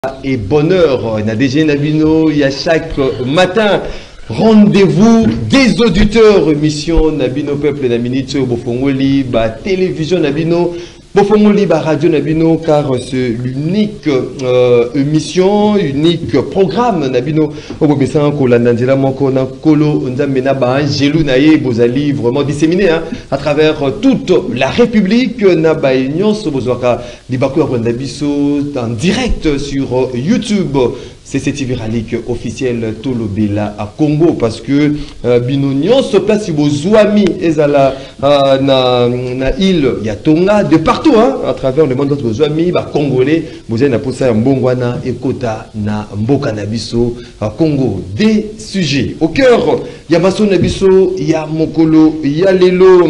et bonheur. On a déjà Nabino, il y a chaque matin rendez-vous des auditeurs, émission Nabino Peuple Naminito, Bofongoli, télévision Nabino, Bofongoli, radio Nabino, car c'est l'unique émission, unique programme Nabino. Obobesan Kolandandela Mokona Kolo Nzamena Angelou Naye, vous allez vraiment disséminer à travers toute la République. Nabaïnion, Sobozwaka, Dibakou Nabiso, en direct sur YouTube. C'est cette viralique officielle Tolobela à Congo parce que Binonion se place si vos amis ezala na île ya Tonga de partout à travers le monde d'autres vos amis congolais vous avez na posa mbongwana ekota na mboka na biso Congo des sujets au cœur ya maso na biso ya mokolo ya lelo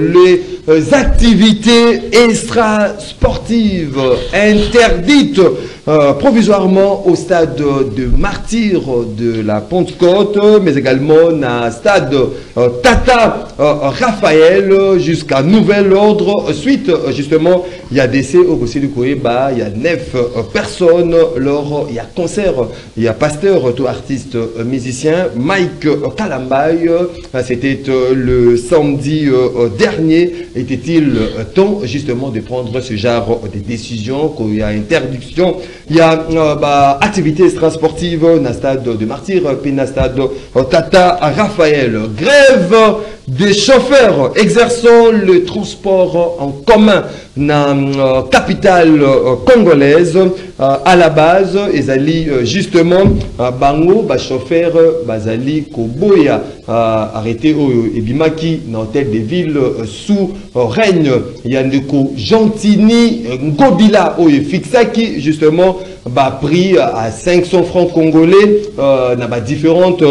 les activités extra sportives interdites provisoirement au stade de martyr de la Pentecôte, mais également dans le stade Tata Raphaël jusqu'à nouvel ordre. Suite, justement, il y a décès au Gossi du Koeba, il y a 9 personnes lors, il y a concert, il y a pasteur, tout artiste musicien, Mike Kalambay, c'était le samedi dernier. Était-il temps justement de prendre ce genre de décision, qu'il y a interdiction, il y a activité extrasportive dans le stade de Martyr, puis dans le stade Tata Raphaël. Grève des chauffeurs exerçant le transport en commun dans la capitale congolaise. À la base, ils allaient justement bango, chauffeur, bazali koboya arrêté au Ebimaki dans l'hôtel de ville sous règne Yandeko Gentini Ngobila au Fixaki justement pris à 500 francs congolais dans différentes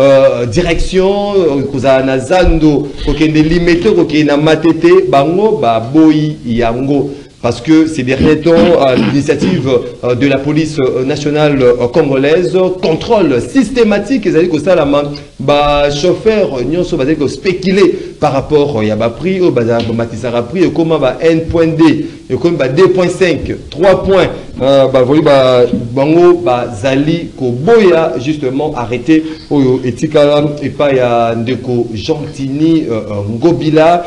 directions na zando kokende limité kokende matete bango boyi yango. Parce que ces derniers temps, l'initiative de la police nationale congolaise contrôle systématique et c'est-à-dire que ça la chauffeur nyonso va spéculer par rapport il y a prix au matisara prix et comment va N.D et comme 2.5 3 points bango zali koboya justement arrêté au etikala et pas ya ndeko Gentini Ngobila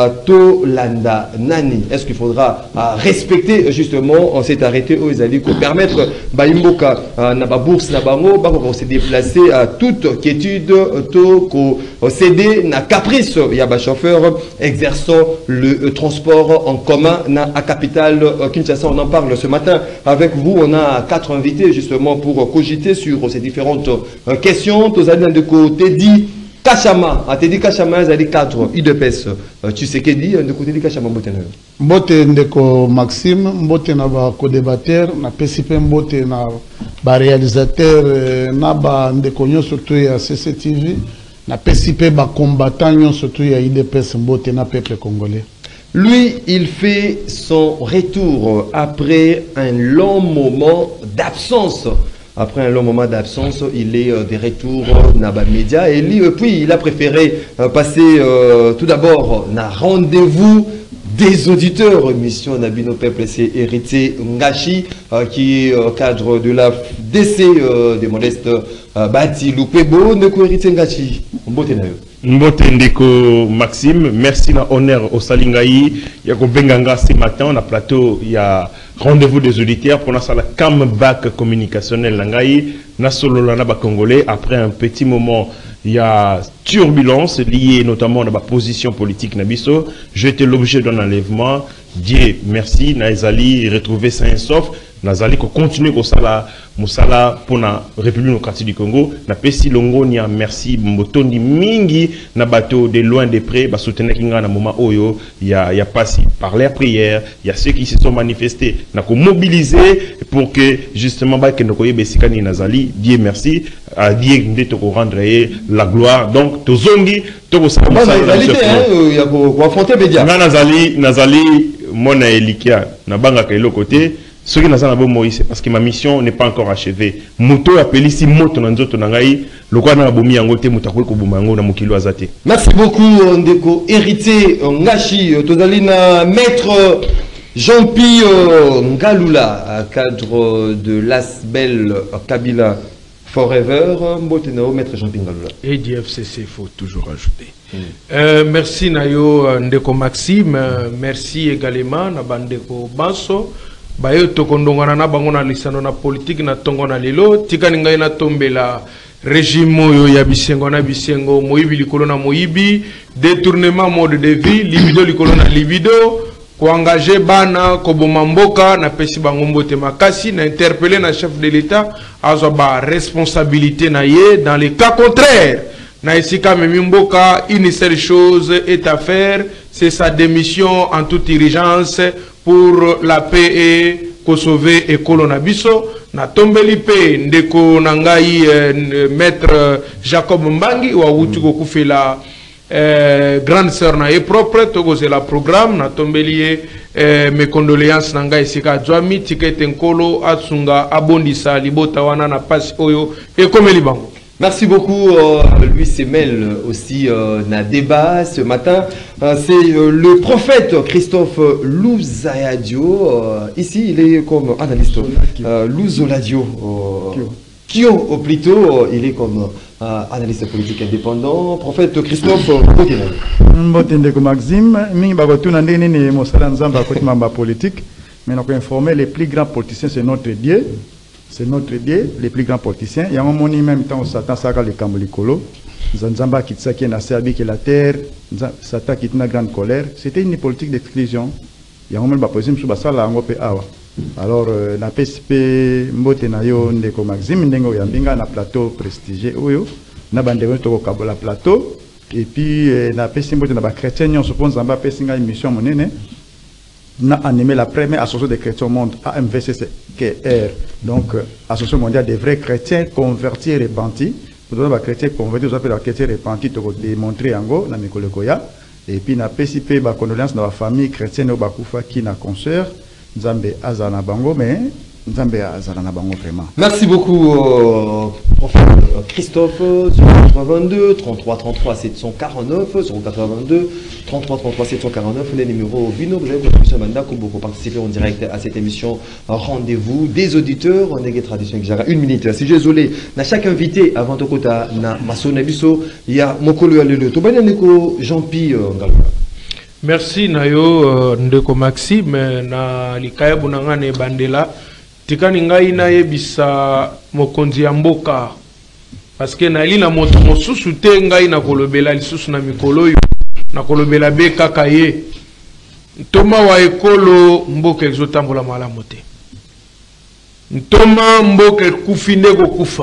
to landa nani. Est-ce qu'il faudra respecter justement cet arrêté où ils allaient permettre imboka na ba bourse na bango ba se déplacer à toute quiétude to ko céder na caprice il y a chauffeur exerçant le transport en commun na à capitale Kinshasa. On en parle ce matin avec vous. On a 4 invités justement pour cogiter sur ces différentes questions. Tous allez de côté dit Kachama, a Teddy Kachama, ils allaient 4 IDPS. Tu sais qu'est dit de côté dit Kachama Mbotena. Mbote ndeko Maxime, mbote na ba co-débatteur, na PCP mbote na ba réalisateur, na ba ndeko nyo surtout ya CCTV, na PCP ba combattant nyo surtout ya IDPS mbote na peuple congolais. Lui, il fait son retour après un long moment d'absence. Après un long moment d'absence, il est de retour dans les médias. Et lui, puis, il a préféré passer tout d'abord un rendez-vous des auditeurs. Mission Nabino Peuple, c'est Héritier Ngachi, qui est au cadre de la décès de Modeste Bati Loupebo. Ndeko Héritier Ngachi, Mbote ndeko Maxime, merci na honneur au Salingaï. Il y a Benganga ce matin, on a plateau, il y a rendez-vous des auditeurs pour la comeback communicationnel Langaï, na solo lana ba congolais. Après un petit moment, il y a turbulence liée notamment à la position politique Nabiso. J'étais l'objet d'un enlèvement. Dieu merci, Naizali retrouvé sain et sauf. Nazali ko continuer ko sala musala pour la République démocratique du Congo na pesi longo nia merci mbotondi mingi na bateau de loin de près ba soutenir kinga na moment oyo ya passé par les prières il y a ceux qui se sont manifestés na ko mobiliser pour que justement ba que noko yebesikani nazali Dieu merci à Dieu ndete ko rendre la gloire donc tozongi to ko sala réalité ya ko affronter média nazali mona elikia na banga ka elo côté. Ce qui n'a pas Moïse, parce que ma mission n'est pas encore achevée. Moto appelé si moto nanzoto nangai, le quoi n'a bomi angote mutakwe ko bumango na mukilo azate. Merci beaucoup Ndeko Héritier Ngachi, tozalina maître Jean-Pierre Ngalula, cadre de l'Asbel Kabila Forever. Mbotenao, maître Jean-Pierre Ngalula. Et DFCC, il faut toujours ajouter. Merci Nayo Ndeko Maxime, merci également Nabandeko Banso. Bayo tokondongana na bango na lisano na politique na tongo na lelo tika ningai na tombela régime oyo ya bisengo na bisengo moyibi likolo na moyibi détournement mode de vie libido likolo na libido ko engager bana ko bomamboka na pesi bango mbote makasi na interpeller na chef de l'état azwa ba responsabilité na ye dans les cas contraires na esika memimboka une seule chose est à faire, c'est sa démission en toute urgence pour la paix et ko sauver et kolonabiso na tombeli pe ndeko nangai maître Jacob Mbangi wa wuti ko kufela grande sœur na e propre to c'est la programme na tombeli mes condoléances nangai sika zwami tikete nkolo atsunga abondisa libota wana na pasi oyo e komeli bango. Merci beaucoup, Louis Semel aussi n'a débat ce matin. C'est le prophète Christophe Louzayadio. Ici, il est comme analyste. Louzoladio. Kyo, plutôt, il est comme analyste politique indépendant. Prophète Christophe Mbotendeko Maxime, mingi bakotuna ndenge nini mosala nzamba côté mamba politique, mais on peut informer les plus grands politiciens c'est notre Dieu. C'est notre Dieu, les plus grands politiciens. Il y a un moment même temps où Satan s'accorde les Kambolikolo. Zanzamba qui s'acquiert na Serbie que la terre, Satan qui est une grande colère. C'était une politique d'exclusion. Il y a un moment où la sous basala ngope awa. Alors na PSP mbote na yo ndeko Maxime ndengo yambinga na plateau prestigieux oyo na bandeko to ko la plateau et puis na PSP mbote na ba chrétien on suppose Zamba pesinga émission monene. On a animé la première association des chrétiens au monde, AMVCCR, donc association mondiale des vrais chrétiens convertis et repentis. Pour les chrétiens convertis, vous appelez les chrétiens repentis, pour démontrer en gros, dans mes collègues. Et puis, on a participé à condoléances dans la famille chrétienne au Bakoufa qui n'a concert, Nzambe Azana Bango, mais Nzambe Azana Bango vraiment. Merci beaucoup, prophète Christophe, 082 33 33 749, 082 33 33 749, les numéros Vino. Vous avez votre mandat pour participer en direct à cette émission Rendez-vous des auditeurs. On est tradition que j'ai une minute. Si désolé, na chaque invité avant de kota na masona biso, il y a Mokolo Alelo. To bana neko Jean-Pierre Ngalula. Merci Nayo Ndeko Maxime na likaya bunangane bandela. Tikani ngai na yebisa mokonzi ya mboka parce que na lina moto mosusu te ngai na kolobela lisusu na mikolo yo na kolobela be kaka ye ntoma wa ekolo mboka ezotambola malamu te ntoma mboka kufinde ko kufa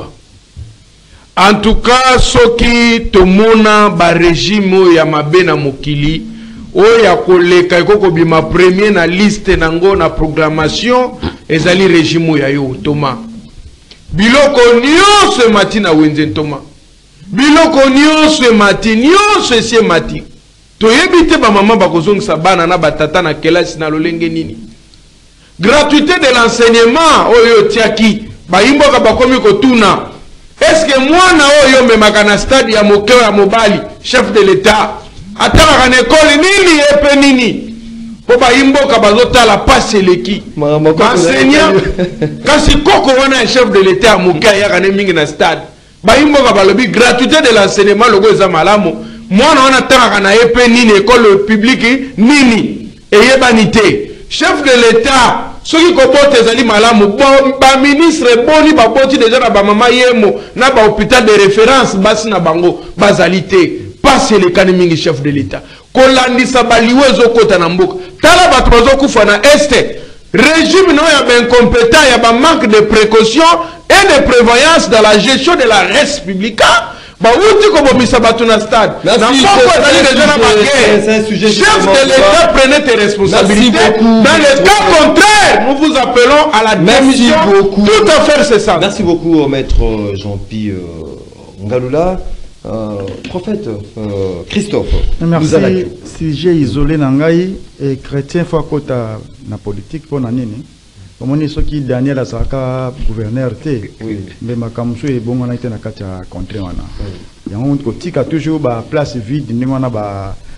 en tout cas soki tomona ba régime ya mabe na mokili oya koleka ekoko bima premier na liste nango na programmation ezali régime ya yo toma biloko nyonso mati na wenze toma biloko nyonso mati nyonso esie mati toyebi te ba mama bakozongisa bana na batata na kelasi na lolenge nini gratuité de l'enseignement oyo tiaki bayimboka bakomi kotuna est-ce que mwana oyo memaka na stade ya mokeo ya mobali chef de l'état ataka na école nini epe nini po bayimboka bazotala passe leki enseignant kasi koko wana chef de l'état ya mokeo ya ne mingi na stade bayimboka balobi gratuité de l'enseignement logo eza malamu mwana wana ataka na epe nini école publique nini eyebani te chef de l'état soki kobote ezali malamu ba ministre boni baboti déjà na ba mama yemo na ba hôpital de référence basi na bango bazali te passe le kani chef de l'état kolandisa baliwezo kota na mboka tala bato bazokufa na este régime no ya incompétent ya ba manque de précaution et de prévoyance dans la gestion de la res publica ba uti ko bomisa bato na stade na moko ezali déjà na baguerre chef de l'état prenez tes responsabilités dans le cas contraire nous vous appelons à la démission tout à fait c'est ça. Merci beaucoup maître Jean-Pierre Ngalula. Prophète Christophe. Merci. Si j'ai isolé Nangaï et chrétien faut kota na politique pour nanini. Comme on ce qui Daniel Asaka gouverneur té. Mais ma kamsu et bon on a été na kati ya contre wana. Ya on kotika toujours ba place vide ni wana ba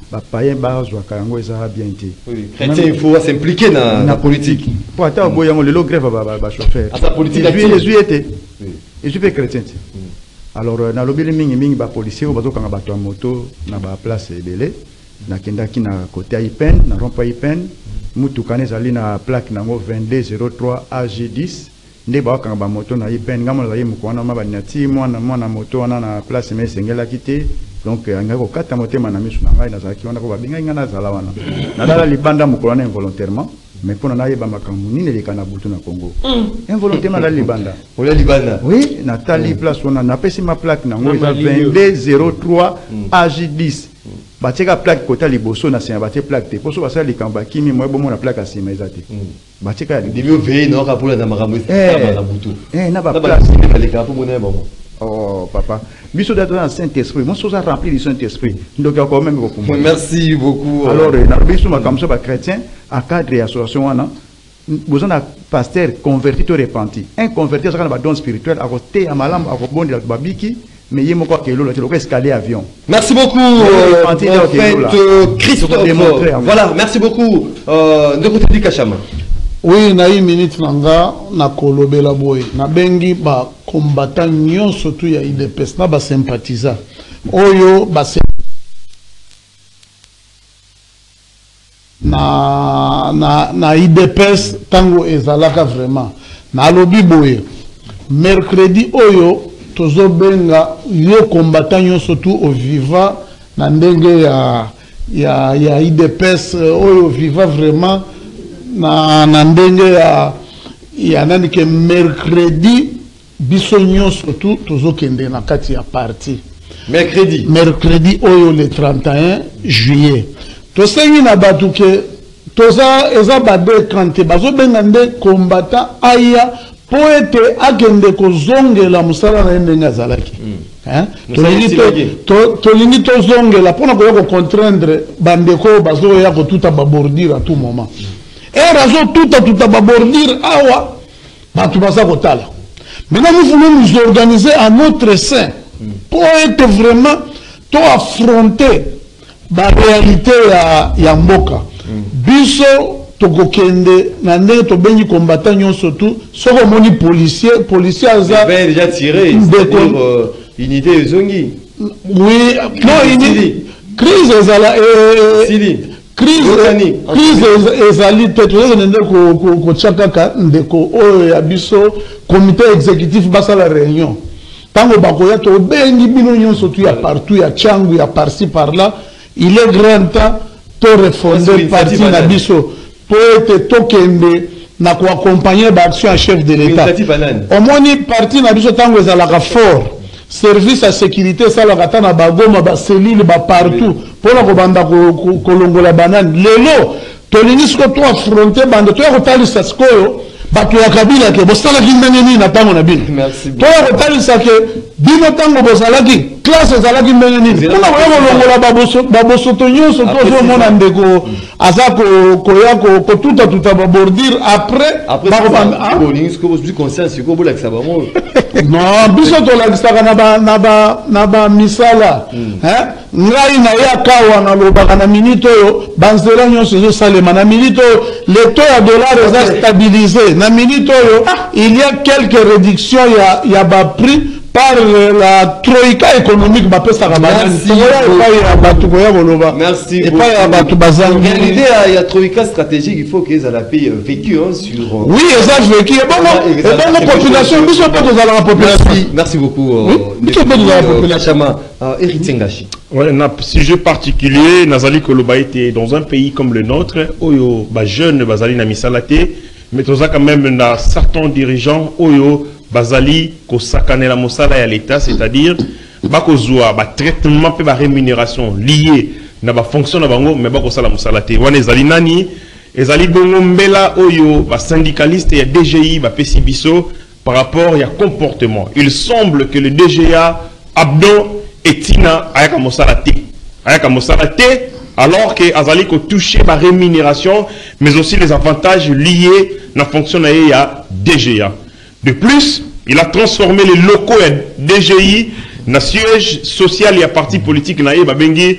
païen bazwa kango eza bien été. Oui, chrétien il faut s'impliquer dans la politique. Pour attendre boyango le grève ba chauffeur. À sa politique les était. Et je fais chrétien. Alors na lobby mingi ba policier bazo kanga bato moto na ba place ebele na kendaki na côté Ipen na rond-point Ipen mutu kanezali na plaque nango 2203 AG10 nde ba kanga ba moto na Ipen ngamo za yimu kwana mabanyati mwana moto wana na place mais sengela kité. Donc ngako kata motema na misu na ngai nazaki wana ko babinga ngana zala wana na dala libanda mukolana involontairement mais pour na yeba makambu nini lekana butu na Congo involontairement la libanda ola libanda oui Nathalie place wana na pesi ma plaque na ngo 2203 AG10 bateka plaque kota liboso na senya batie plaque te poso basala likamba kimi mo ebomo na plaque asima ezate bateka début veille non ka pour la makambu na butu na ba place na lekana pour mona bon. Oh papa, biso d'être dans le Saint-Esprit, moi je suis rempli du Saint-Esprit. Donc il y a quand même beaucoup. Merci beaucoup. Alors dans biso ma comme ça chrétien à cadre et association wana besoin d'un pasteur converti ou repenti. Un converti ça va don spirituel à côté à malam à bondi la babiki mais yemo quoi que l'eau là escalier avion. Merci beaucoup Christophe. Voilà, merci beaucoup de côté du Kachama. Oui, na une minute nanga na kolobela boy na bengi ba combattant nyon surtout ya IDPS na ba sympathisant oyo ba na IDPS tango ezalaka vraiment na lobi boy mercredi oyo tozo benga yo combattant nyon surtout au viva na ndenge ya IDPS oyo viva vraiment na ndenge ya nani ke mercredi biso nyonso surtout tozokende na kati ya parti mercredi oyo le 31 juillet tosengi na bato ke toza eza bade kante bazobenga nde combattant aya po ete akende kozongela mosala na ye ndenge azalaki tolingi tozongela mpona koya kocontraindre bandeko bazoya kotuta babordire à tout moment et razo tout à babordir awa batu basa kotala. Maintenant nous voulons nous organiser à notre sein pour être vraiment to affronter la réalité ya mboka. Biso tokokende na ndenge to bengi combattant nyonso tout soko moni policier aza déjà tiré c'est-à-dire unité ezongi. Oui, non unité crise ezala crise ezali peut-être ko chakaka ndeko oyo ya biso comité exécutif basala réunion tango bakoya to bengi bino nyonso tu ya partout ya changu ya par-ci par-là il est grand temps to refonder parti na biso po ete tokende na ko accompagner ba action à chef de l'état au moins parti na biso tango ezalaka fort service à sécurité ça la katana bagoma ba cellule ba partout pour la kobanda kolongola banane lelo tolingi siko to affronter bande to kotalisa sikoyo bato ya kabila ke bosala kindenge nini na tango na bino to kotalisa ke bino tango bosalaki classe ezalaki ndenge nini mpona koya kolongola babosoto nyonso tozomona ndeko aza koya kotuta babordire après non biso tolakisaka na bamisala ngai na ye akawa nalobaka na minute oyo banzela nyonso ezosalema na minute oyo le taux ya dollar eza stabilisé na minute oyo il y a quelques réductions ya baprix par la troïka économique bapesaka merci en réalité il y a troïka stratégique il faut qu'ils aient la paix vécu sur oui ça vécu et bon population biso pe tozala la population merci beaucoup biso pe tozala la population héritier Ngashi. Ouais, un sujet particulier Nazali Koloba était dans un pays comme le nôtre oyo ba jeune bazali na misalate mais toza quand même na certains dirigeants oyo bazali kosakanela mosala ya l'état c'est-à-dire bakozwa ba traitement pe ba rémunération liée na ba fonction na bango mais bakosala mosala te wana ezali nani ezali bongo mbela oyo ba syndicaliste ya DGI ba pesi biso par rapport ya comportement. Il semble que le DGA Abdon etina ayaka mosala te alors que azali ko toucher ba rémunération mais aussi les avantages liés na fonction na ya DGA. De plus, il a transformé les locaux DGI na siège social et à parti politique na babengi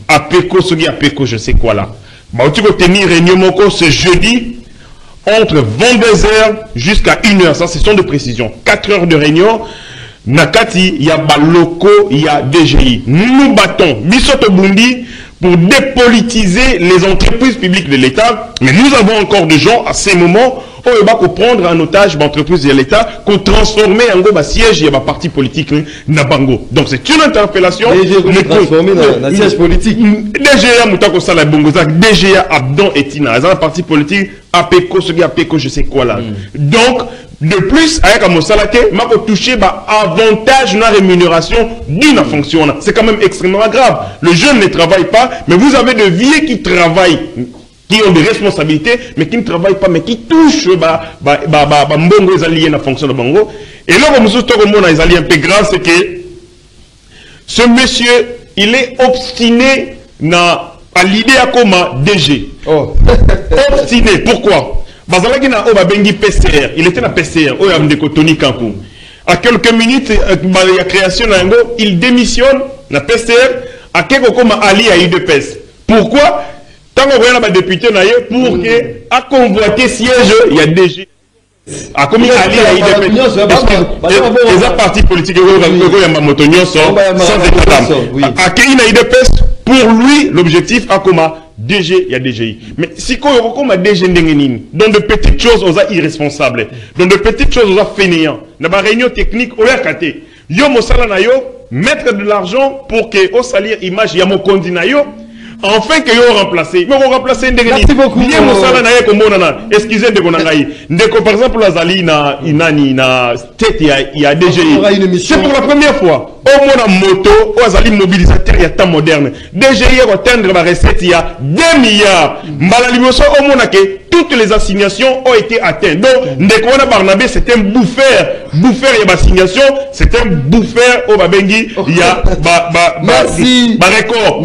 APECO, soki APECO, je sais quoi là. Bah, tu peux tenir réunion moko ce jeudi entre 22h jusqu'à 1h. Ça, ce sont de précisions. 4 heures de réunion. Nakati, il y a Baloko, il y a DGI. Nous battons Bisoto Bundi pour dépolitiser les entreprises publiques de l'État. Mais nous avons encore des gens à ces moments où il va prendre en otage l'entreprise de l'État, qu'on transforme en siège et un parti politique Nabango. Donc c'est une interpellation. Transformé dans un siège politique. DGA Moutako Sala Bongoza, DGA Abdon et Tina. C'est un parti politique, APECO, ce qui APECO, je sais quoi là. Donc, de plus, avec Amosalake, m'a touché avantage la rémunération d'une fonction. C'est quand même extrêmement grave. Le jeune ne travaille pas, mais vous avez des vieux qui travaillent, qui ont des responsabilités, mais qui ne travaillent pas, mais qui touchent mbongo les alliés la fonction de Bango. Et là, comme nous avons les alliés un peu grave, c'est que ce monsieur, il est obstiné à l'idée à comment DG. Oh. Obstiné. Pourquoi? PCR. Il était dans PCR. Tony Kankou. À quelques minutes, la création il démissionne la PCR. À quelques comme Ali à UDPS. Pourquoi? Tant qu'on voit un député pour que à convoiter siège, il y a DG. À comme Ali à UDPS. Les partis politiques, il y a Mamotonio sans état d'âme. À Kéin à UDPS, pour lui, l'objectif à comment DG, il y a DGI. Mais si on a DG dans de petites choses, on est irresponsables. Dans de petites choses, on est fainéant. Dans la réunion technique, on est caté. Yo mosala na yo, mettre de l'argent pour que au salir image ya mo kondina yo. Enfin que yo remplacer. Mais on remplacer ndenge. Merci beaucoup. Bien mosala na ye komona na. Excusez de konangai. Ndeko par exemple la zali na inani na tête ya DGI. C'est pour la première fois. Au moins la moto, au azali mobilisateur ya temps moderne. DGI va atteindre la recette il y a 2 milliards. Mbalalimoso au moins que toutes les assignations ont été atteintes. Donc Ndeko Barnabé c'est un bouffeur. Bouffeur il y a assignation, c'est un bouffeur au babengi il y a merci. Record.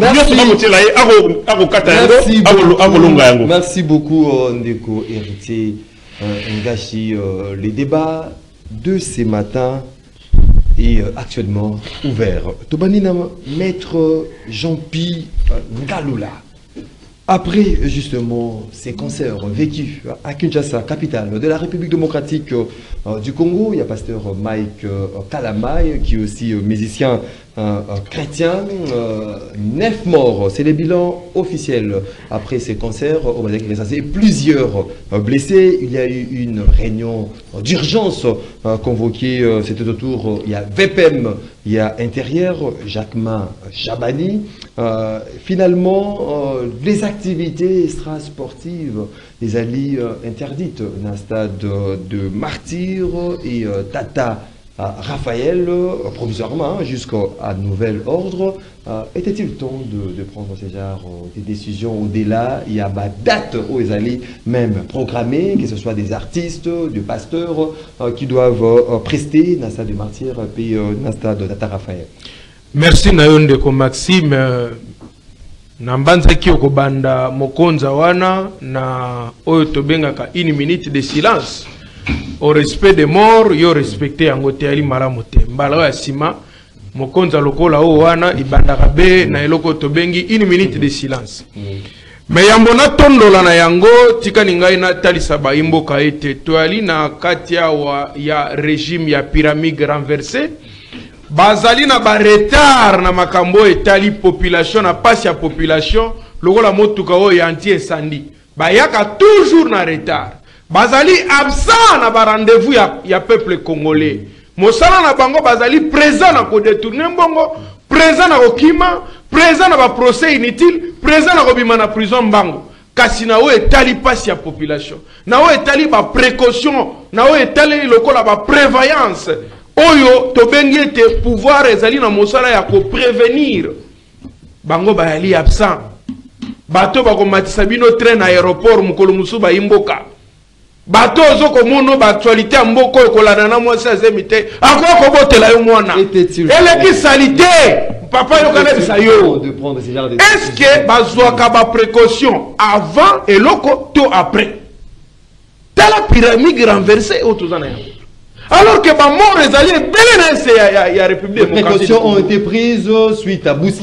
Merci beaucoup Ndeko héritier Ngashi. Les débats de ces matins est actuellement ouvert. Tobanina maître Jean-Pi Ngaloula. Après justement ces concerts vécus à Kinshasa, capitale de la République démocratique du Congo, il y a pasteur Mike Kalamai qui est aussi musicien chrétien. 9 morts, c'est le bilan officiel après ces concerts au Madagascar. Et plusieurs blessés. Il y a eu une réunion d'urgence convoquée, c'était autour, il y a VPM, il y a Intérieur, Jacquemin Chabani. Finalement, les activités extrasportives, les alliés interdites dans le stade de Martyr et Tata Raphaël, provisoirement, jusqu'à nouvel ordre. Était-il temps de prendre ces genres des décisions au-delà? Il y a des dates aux alliés même programmées, que ce soit des artistes, des pasteurs qui doivent prester dans le stade de Martyr et dans le stade de Tata Raphaël. Merci Nayonde ko Maxime. Nambanzaki okobanda mokonza wana na oyo tobengaka 1 minute de silence au respect des morts yo respecter yango te ali malamu te mbala ya sima mokonza lokola o wana ibandaka be na eloko tobengi 1 minute de silence. Mais yambo na tondola na yango tikani ngai na talisa ba imboka ete to ali na katia wa ya régime ya pyramide renversée. Bazali na ba retard na makambo etali population na passe ya population lokola motuka o ya anti incendie bayaka toujours na retard. Bazali absent na ba rendez-vous ya peuple congolais. Mosala na bango bazali présent na ko détourner mbongo, présent na kokima, présent na ba procès inutile, présent na kobima na prison mbango. Kasi na o etali passe ya population. Na o etali ba précaution, na o etali lokola ba prévoyance. Oyo tobengi te pouvoir ezali na mosala ya ko prévenir bango bayali absent bato bako matisa bino train aéroport mukolo musu ba imboka bato zoko mono ba actualité mboko ekolana na mwasi azemite akoko botela yo mwana eleki salité papa yo kana bisa yo est-ce que bazwaka ba précaution avant et loko to après tala pyramide renversée autozana yango Alors que les morts, les alliés, il y a République démocratique. Les précautions ont été prises suite à Boussi.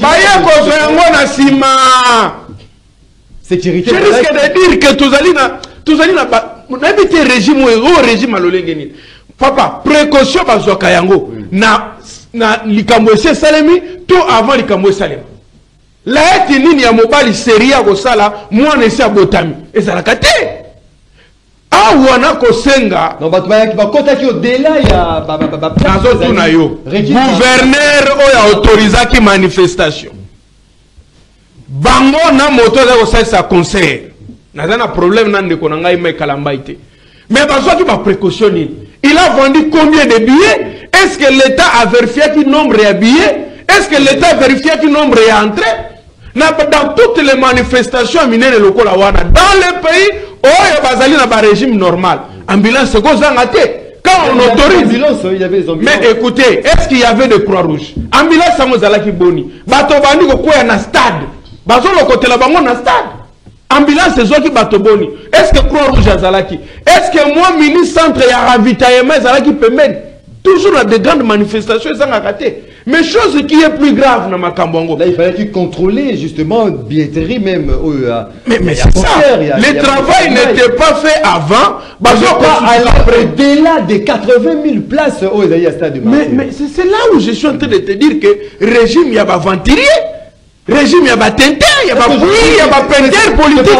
Sécurité. Je risque de dire que tous allez n'habiter régime ou régime à l'olengeni. Papa, précaution bazoka yango na likambo salemi tout avant likambo salemi. La eti nini ya mobali seria ko sala moi ne sa botami. Ezalaka te. Awana ko senga. Non ba tubaya ki ba kota ki au-delà ya nazo tuna yo. Gouverneur oya autorisa ki manifestation. Bango na moto za ko sa conseil. Nazana problème nan de konanga ime kalambaite. Mais bazo ki ba précaution nini. Il a vendu combien de billets? Est-ce que l'État a vérifié quel nombre de billets? Est-ce que l'État a vérifié quel nombre est entré? Dans toutes les manifestations, dans le pays, il y a un régime normal. Ambulance, c'est quoi ça? Quand on autorise. Mais écoutez, est-ce qu'il y avait des croix-rouges? Ambulance, c'est boni. Bato bandi ko kwa na stade. Bazo lo côté la bango na stade. Ambulance, c'est qui bato boni. Est-ce que croix-rouge azalaki? Est-ce que moi, ministre centre et ravitaillement, azalaki permet toujours à des grandes manifestations, ils ont raté. Mais chose qui est plus grave dans ma Kambongo. Là, il fallait contrôler justement billetterie même. Mais c'est ça. Le travail n'était pas fait avant. Au-delà des 80 000 places au stade de Marseille. Mais c'est là où je suis en train de te dire que le régime, il y a pas ventilier. Régime, il y a pas tintin, il y a pas bruit, il y a pas peinture politique.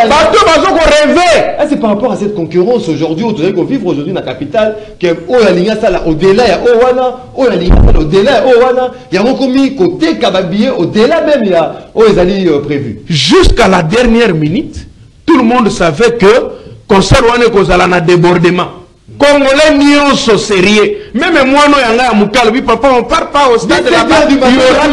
C'est par rapport à cette concurrence aujourd'hui, qu'on vivre aujourd'hui dans la capitale, que au-delà, il y a au-delà, il y a encore mis côté Kababié, au-delà même, il y a prévu. Jusqu'à la dernière minute, tout le monde savait que, concert un débordement. Congolais nyonso sérieux. Même moi, non, yanga mukalo, oui, papa, on part pas au stade là-bas. Il y aura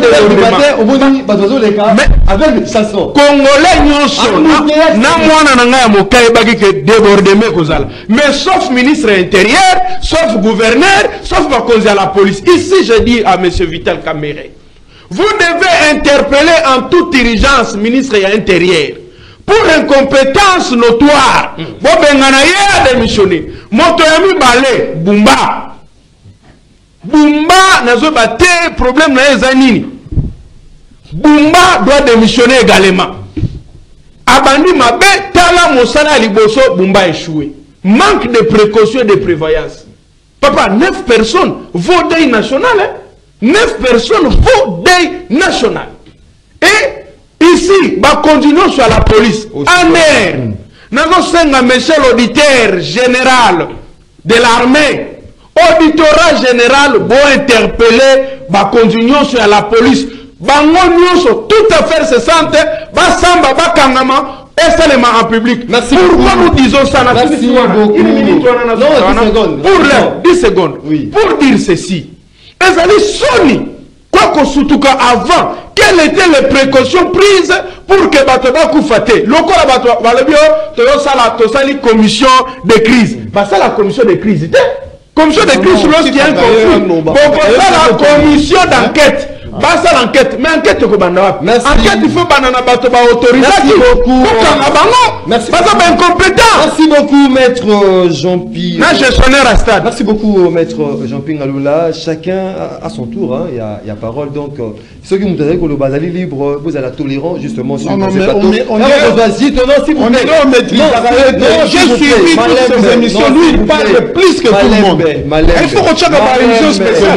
des avec les chansons. Congolais nyonso. Na mwana nanga ya mukalo, bagi que débordement kozala. Mais sauf ministre intérieur, sauf gouverneur, sauf bakonzi à la police. Ici, je dis à monsieur Vital Kamere, vous devez interpeller en toute urgence ministre intérieur. Pour incompétence notoire, Bobengana a démissionné. Motoyami Balé, Bumba. Bumba n'a pas de problème dans les années. Bumba doit démissionner également. Abandi Mabe, Tala Moussala Liboso, Bumba échoué. Manque de précaution et de prévoyance. Papa, 9 personnes, vos deuil national. 9 personnes, vos deuil national. Et ici, continuons sur la police. En air, nous avons monsieur l'auditeur général de l'armée, auditorat général, pour interpeller, continuons sur la police. Toute affaire se sente, samba, kangama, et seulement en public. Merci. Pourquoi nous disons ça? Merci beaucoup. Une minute, non, 10 secondes. Pour 10 secondes. Oui. Pour dire ceci, les amis Sony, quoi qu'on surtout avant, quelles étaient les précautions prises pour que Batoba Koufate, local Balabio, Tosa la commission de crise. Ça, la commission de crise, commission de crise, lorsqu'il y a un conflit. La commission d'enquête. Ça l'enquête, mais enquête que banda. Enquête il faut banana Batoba autoriser. Merci beaucoup. Merci. Pas incompétent. Merci beaucoup maître Jean-Pierre. Là gestionnaire à stade. Merci beaucoup maître Jean-Pierre Ngaloula. Chacun à son tour, hein. Il y a parole donc ceux qui nous disent que le Bazali libre, vous allez tolérant justement sur non, ce mais plateau. on est s'il vous plaît. Je suis toutes ces émissions, lui il parle plus que tout le monde. Il faut qu'on check par émission spéciale.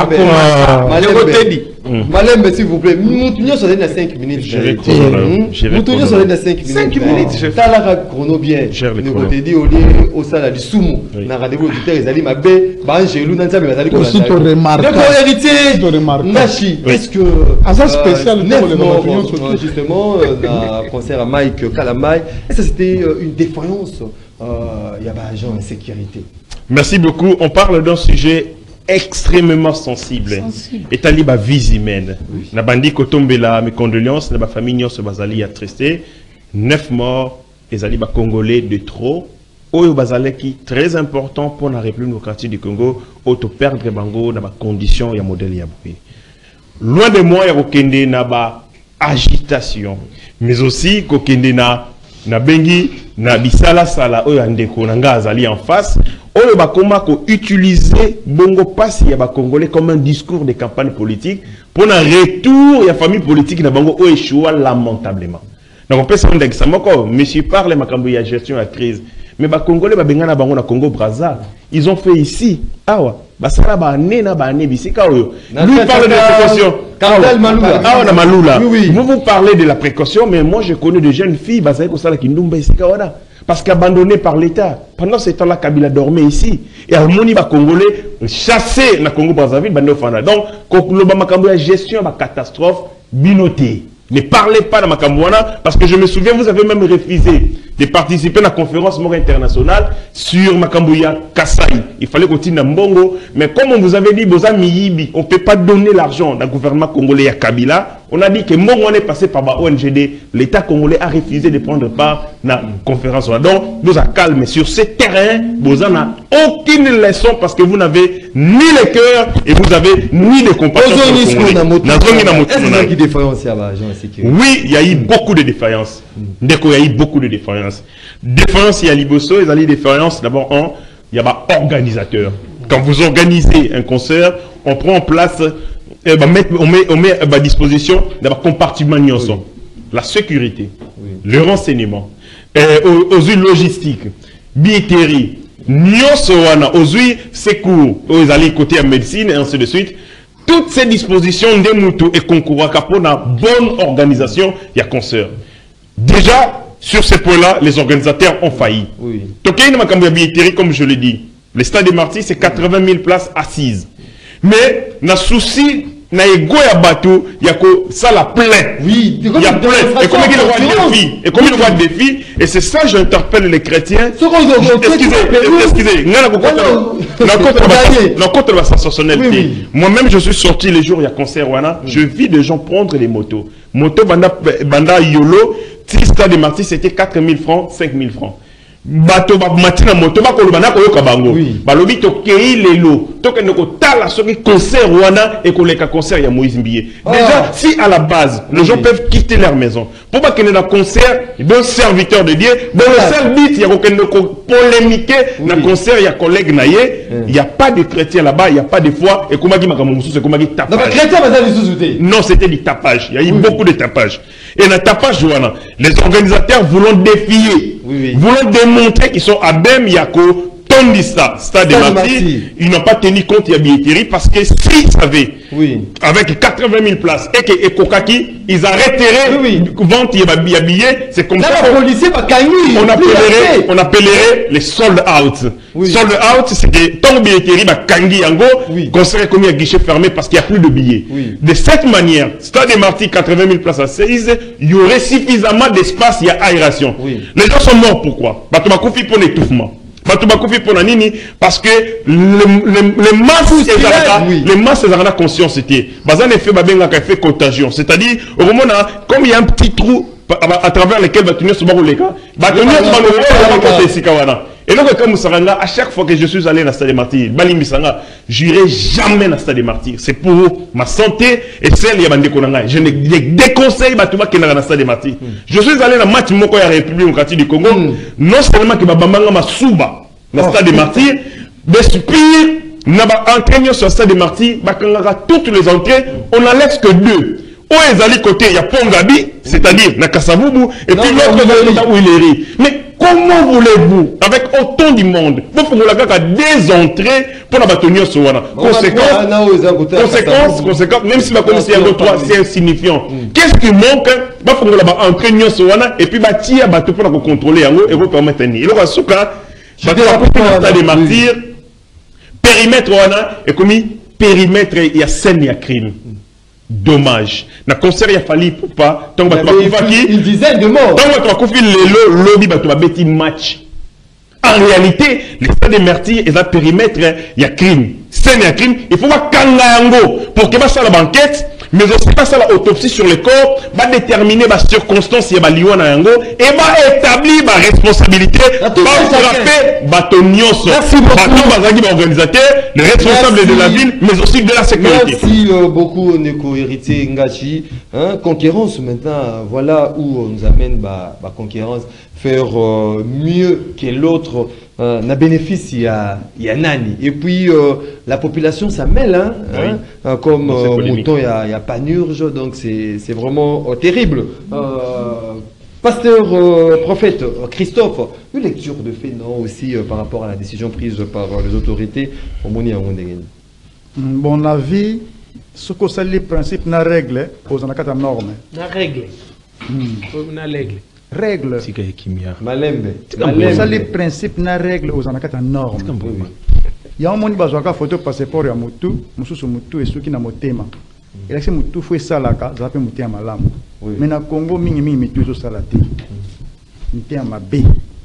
Malembe, s'il vous plaît, nous sommes à 5 minutes. Je vais nous sommes à 5 minutes. 5 minutes. Talara chrono bien. Nous avons dit au sala du Soumou. Nous avons rendez-vous auditeur Ezali Mabé. Bangelou Nansa Bezali ko. C'est remarquable. Donc héritier Nashi, est-ce que Asa spécial justement un concert à Mike Kalamai, et ça c'était une défaillance il y a pas agent en sécurité. Merci beaucoup. On parle d'un sujet extrêmement sensible. Et taliba vie humaine. Na bandi kotombela mes condoléances, na ba famille nyos bazali attristé. 9 morts, les aliba congolais de trop. Oyo bazali qui très important pour la République démocratique du Congo, auto perdre bango na ba condition ya modèle ya boué. Loin de moi ya kokende na ba agitation, mais aussi kokende na bengi na bisala sala oyo andeko nanga azali en face oyo bakoma ko utiliser bongo passe ya ba congolais comme un discours de campagne politique pour un retour ya famille politique na bango oyo échoua lamentablement. Donc on peut s'en dire que ça monsieur parle makambo ya gestion la crise mais ba congolais ba benga na bango na Congo Brazza ils ont fait ici awa basala ba nena ba nebisika oyo lui parle de précaution. Ah, on a Maloula. Oui. Vous parlez de la précaution, mais moi je connais de jeunes filles, parce qu'abandonnées par l'État. Pendant ce temps-là, Kabila dormait ici. Et Harmonie va Congolais chassé dans le Congo Brazzaville. Donc, quand la gestion de la catastrophe, binoté. Ne parlez pas de Makambouana, parce que je me souviens, vous avez même refusé de participer à la conférence Mora internationale sur Makambouya Kassai. Il fallait continuer à Mbongo, mais comme on vous avait dit, on ne peut pas donner l'argent dans le gouvernement congolais à Kabila. On a dit que Mbongo est passé par la ONGD. L'État congolais a refusé de prendre part à la conférence. Donc, vous avez calme. Sur ce terrain, vous n'avez aucune leçon parce que vous n'avez ni le cœur et vous avez ni de compassion. Oui, il y a eu beaucoup de défaillances. Il y a eu beaucoup de défaillances. Défaillance, il y a Liboso, il y a des défaillances. D'abord, il y a un organisateur. Quand vous organisez un concert, on prend en place, on met à disposition d'abord compartiment la sécurité, le renseignement, aux huiles logistiques, billetterie, aux huiles secours, aux alliés côté à médecine et ainsi de suite. Toutes ces dispositions de Moutou et concours pour une bonne organisation, il y a concert. Déjà, sur ces points-là, les organisateurs ont failli. Oui. Comme je l'ai dit, le stade des Martyrs, c'est 80 000 places assises. Mais, na souci, na ego ya bateau, il y a ça la plaît. Oui, il y a plaît. Et comme il voit des défis, et comme il voit des défis, et c'est ça j'interpelle les chrétiens. Excusez, contre la sensationnalité. Moi-même, je suis sorti les jours il y a concert wana, je vis des gens prendre des motos. Moto banda yolo, si stade des Martyrs, c'était 4 000 francs, 5 000 francs. Bato ba matina moto ba kolobana ko yoka bango balobi to kei lelo to ke ndoko tala soki concert wana et koleka concert ya Moïse Mbiye. Déjà si à la base les gens peuvent quitter leur maison pour pas qu'il y ait un concert d'un serviteur de Dieu dans le seul but il y a aucun polémiquer dans le concert il y a collègue naïe il y a pas de chrétiens là-bas il y a pas de foi et comment dit makamusu c'est comment dit tapage. Non c'était du tapage il y a eu beaucoup de tapage et dans le tapage wana les organisateurs voulant défier voulant démontrer qu'ils sont à Bem Yako, Tondista, Stade des Martyrs, ils n'ont pas tenu compte de la billetterie parce que s'ils savaient, avec 80 000 places et que Kokaki, ils arrêteraient vente de billets, c'est comme ça on appellerait les sold out. Sold out, c'est que tant billetterie, Kangi Yango, concert comme un guichet fermé parce qu'il n'y a plus de billets. De cette manière, Stade des Martyrs, 80 000 places à 16, il y aurait suffisamment d'espace, il y a aération. Les gens sont morts, pourquoi? Pour l'étouffement. Parce que les masses ont la conscience c'était effet contagion, c'est-à-dire au moment comme il y a un petit trou à travers lequel va tenir ce et donc comme Saranga, à chaque fois que je suis allé dans le stade des Martyrs, j'irai jamais dans le stade des Martyrs. C'est pour ma santé et celle de Bandekonanga. Je ne déconseille pas tout dans le stade des Martyrs. Je suis allé dans le match Moko ya République démocratique du Congo. Non seulement que Babamanga ma souba dans le stade des Martyrs, mais pire, n'a pas entraîné sur le stade des Martyrs, toutes les entrées, on n'en laisse que deux. Où est côté, il y a Pongabi, c'est-à-dire Nakasavubu, et puis l'autre où il est. Mais comment voulez-vous, avec autant du monde, vous pouvez avoir des entrées pour la bâtonnière sur Wana. Conséquence, même si la commission est 3, c'est insignifiant. Qu'est-ce qui manque? Vous pouvez avoir entraîné sur Wana, et puis bâtir un bateau pour la contrôler, et vous permettre de tenir. Et là, Souka, bateau pour des martyrs, périmètre Wana, et comme périmètre, il y a scène, il y a crime. Dommage. Na concert il a fallu pour pas. Tant une dizaine de morts. Tant que tu le lobby tu vas bêter match. En réalité, les stades des Martyrs et le périmètre il y a crime. C'est un crime. Il faut voir Kangayango pour que ça la banquette. mais aussi pas ça l'autopsie sur le corps, va déterminer les circonstances et va lier en yango et va établir ma responsabilité, va frapper batonios, baton organisateur, le responsable de la ville, mais aussi de la sécurité. Merci beaucoup Neko héritier Ngachi. Conquérance maintenant, voilà où on nous amène la conquérance, faire mieux que l'autre. Na bénéfice il y a nani et puis la population ça mêle comme mouton il y a panurge, donc c'est vraiment terrible. Pasteur prophète Christophe, une lecture de fait non aussi par rapport à la décision prise par les autorités au Moni à bon avis ce que c'est les principes na règle aux anakata normes na règle na règle règle malembe ça les principes na règle aux anakata normes il y a un monde bazwaka photo passeport ya mutu mususu mutu esuki na motema election mutu fo esalaka za pe mutu ya malamu mais na Congo mingi mitu ezo sala te mutu ya mabe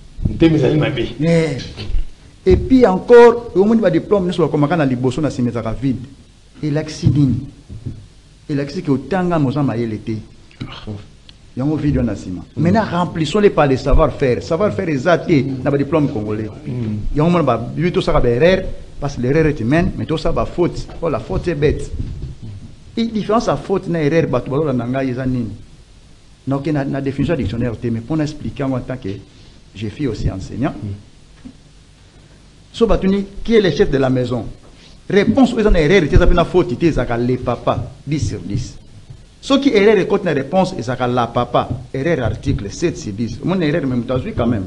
et puis encore au monde ba diplôme neso bakomaka na liboso na simetaka vide election nini election ke otanga mozama yelete yango vidéo na sima maintenant remplissons-les par les savoir-faire exacté na ba diplôme congolais yango mona ba bito saka ba erreur parce que l'erreur est humaine mais tout ça ba faute oh la faute est bête et différence à faute na erreur ba to ba na ngai eza nini donc na définition dictionnaire mais pour expliquer en tant que j'ai fait aussi enseignant so batuni qui est le chef de la maison réponse aux erreur était ça na faute était ça les papa 10 sur 10. Ce qui erreur est une réponse et ça la papa erreur article 7 sur 10 mon erreur même tu as vu quand même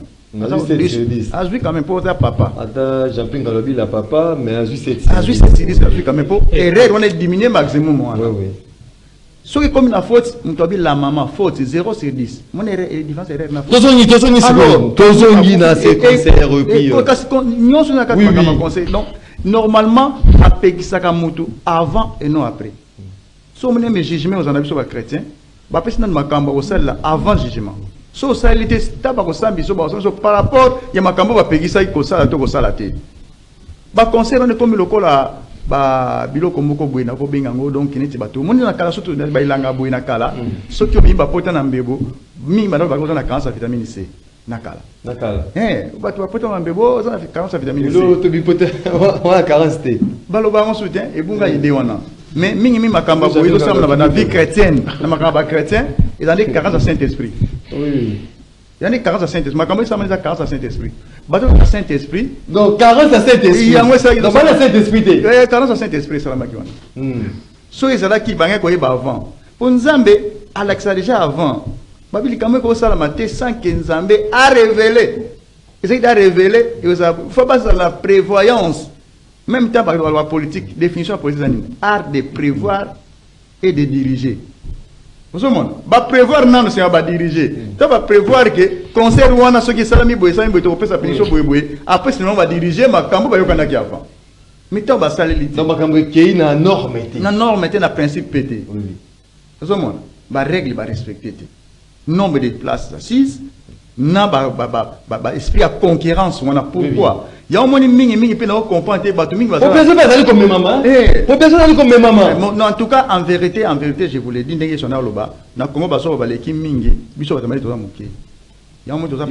as vu quand même pour ta papa attends Jean-Pierre Galobi la papa mais as vu 7 sur 10 as vu quand même pour erreur on est diminué maximum oui ce qui comme la faute tu as vu la maman faute 0 sur 10 mon erreur est différence erreur na faute tozongi na c'est conseil puis nous sommes na quatre conseil donc normalement a pegisaka mutu avant et non après. Si on a un jugement aux anabis chrétiens, bah personne n'a pas au sel avant jugement. So ça il était tabac au sambi par rapport il y a ma cambo va payer ça il cause ça tout ça la tête. Bah conseil on est comme le cola bah biloko moko buena ko bengango donc kineti bato. Mon na kala surtout ba ilanga buena kala. Ce qui obi ba pota na mbebo mi ba ko na cancer vitamine C. Nakala. Bato ba pota na mbebo ça na cancer vitamine C. Lo to bi pota wa carence T. Ba lo ba on soutien et bunga idée wana. Mais mingi makamba ko izo sama na vie chrétienne na makamba chrétien ils ont des carences à Saint-Esprit. Oui. Il y a des carences à Saint-Esprit. Makamba ça des carences à Saint-Esprit. Bato à Saint-Esprit. Donc carence à Saint-Esprit. Il y a moi ça dans pas Saint-Esprit. Il y a carence à Saint-Esprit ça la makiwana. So ils là qui banga ko yeba avant. Pour Nzambe Alexa déjà avant. Babili kamwe ko sala maté sans que Nzambe a révélé. Il a révélé il faut pas la prévoyance. Même temps, par exemple, la politique, définition politique, art de prévoir et de diriger. Vous savez, va prévoir non, c'est pas diriger. Tu vas prévoir que concert ou on a ceux qui salami boy, ça me doit sa pénition boy. Après, sinon, on va diriger, ma cambo va y avoir avant. Mais tu vas saler l'idée. Donc, ma cambo qui est na norme. Na norme, na principe pété. Vous savez, ma règle va respecter. Nombre de places assises. Na ba esprit à concurrence on a pourquoi il y a au moins mingi pe na comprendre bato mingi ba personne va aller comme maman personne aller comme maman non en tout cas en vérité je vous l'ai dit ndenge sona loba na Congo ba so ba leki mingi biso ba tamali to moké il y a au moins to ça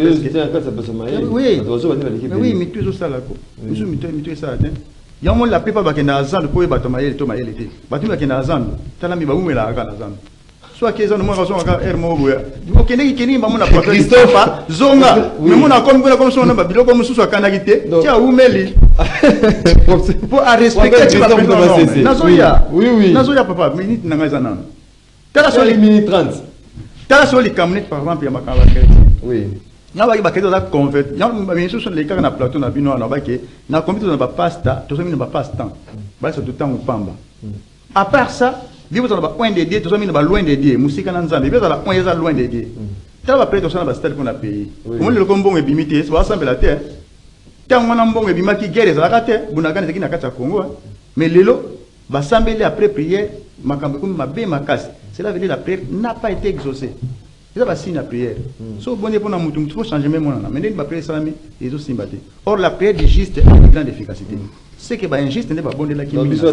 oui mais tu ça là ko biso mi ça atteint il y a au moins la plupart ba kena azan ko ba to mayele te bato ba kena azan tala mi ba umela aka azan soit qu'ils ont moins raison à Hermoboya. Ok, n'est-ce qu'il pas mon apporteur Christophe Zonga, mais mon accord comme son nom, bilo comme sous sa canalité. Tiens, où mêler pour respecter tu vas prendre Nazoya. Oui. Nazoya papa, minute n'angazana. T'as sur les minutes 30. T'as sur les camenettes par exemple, il y a ma cavale. Oui. Na ba ke za convert. Ya bien sûr sur les cas na plateau na bino na ba ke na comité na ba pasta, to so mi na ba pasta. Ba so tout temps au pamba. À part ça, Bible dans point de Dieu, tout ça mis loin de Dieu. Musique en Nzambe, Bible dans la point loin de Dieu. T'as pas prêt tout ça dans stade qu'on a payé. Comment le combo est bimité, c'est pas ça la terre. T'as un bon bima qui guerre ça la terre, bunagana qui na kata Congo. Mais lelo va s'embêter après prière, makambe comme ma bé ma casse. Cela veut dire la prière n'a pas été exaucée. C'est ça va signe la prière. Sauf bon pour na mutu, faut changer même mon nom. Mais ne pas prier ça mais ils ont simbaté. Or la prière est juste une grande efficacité. c'est que injuste n'est pas bon de la qui injuste,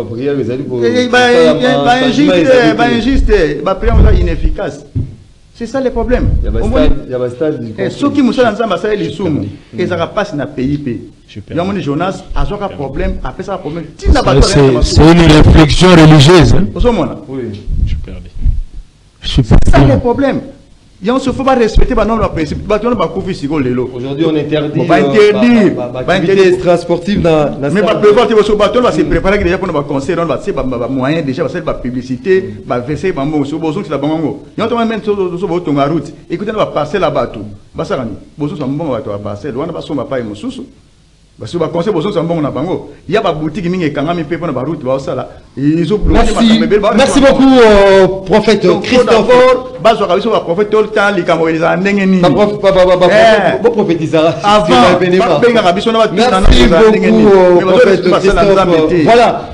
inefficace. C'est ça le problème. Il y a un stade. Ceux qui moussent dans ça, les soum, et ça passe dans le PIP. Il y a un Jonas, a un problème, après ça, un problème. C'est une réflexion religieuse. Oui. C'est ça le problème. Il ne faut pas respecter le principe. Aujourd'hui, on interdit l'activité extra-sportive dans la mais on va se préparer déjà pour nos conseils, on va se moyen déjà, on va faire publicité, on va verser, on va se poser la bango. Il y a même sur la route. Écoutez, on va passer là-bas tout. Basarani, bozo sont bons, on va passer. On va pas son pas imususu. Parce que conseil bozo sont bons na bango. Il y a pas boutique mingi kangami pe pour na route ba ça. Merci beaucoup prophète Christophe. Bazo kabiso ba prophète tout le temps li kamoyeza ndenge ni. Ba prophétisera. Merci beaucoup prophète Christophe. Voilà,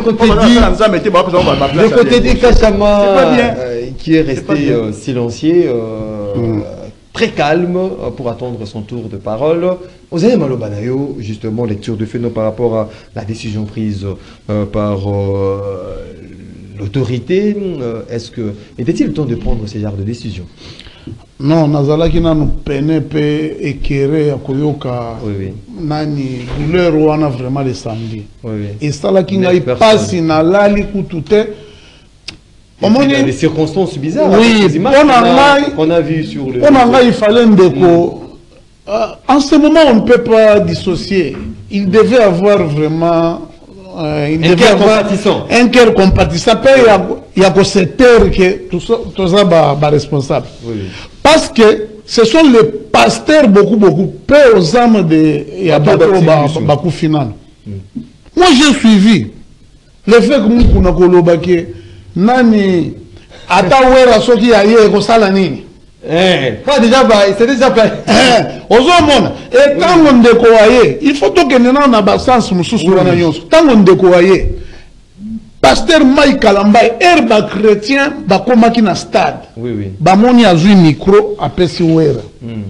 de côté dit Kachama qui est resté silencieux, très calme pour attendre son tour de parole. Osé Malobanayo, justement, lecture de phénomène par rapport à la décision prise par l'autorité. Est-ce que était-il le temps de prendre ce genre de décision? Non, nazalaki nanu pene pe éclairé à koyoka nani douleur wana vraiment le samedi. Et ça là qui n'a pas si na lali kutute. Il y a des circonstances bizarres. Oui, on a vu sur le. Il fallait ndeko. En ce moment, on ne peut pas dissocier. Il devait avoir vraiment un cœur compatissant. Il y a que cette heure que tout ça va responsable. Parce que ce sont les pasteurs beaucoup peu aux âmes de Bakou final. Moi j'ai suivi le fait que nous avons nani atawera soki ya ye ko sala nini pas déjà c'est déjà plein ozomona et tango ndeko waye il faut que nena na ba sens mususu wana nyonso tango ndeko waye pasteur Mike Kalambay herba chrétien bakomaki na stade bamoni azui micro apesi wera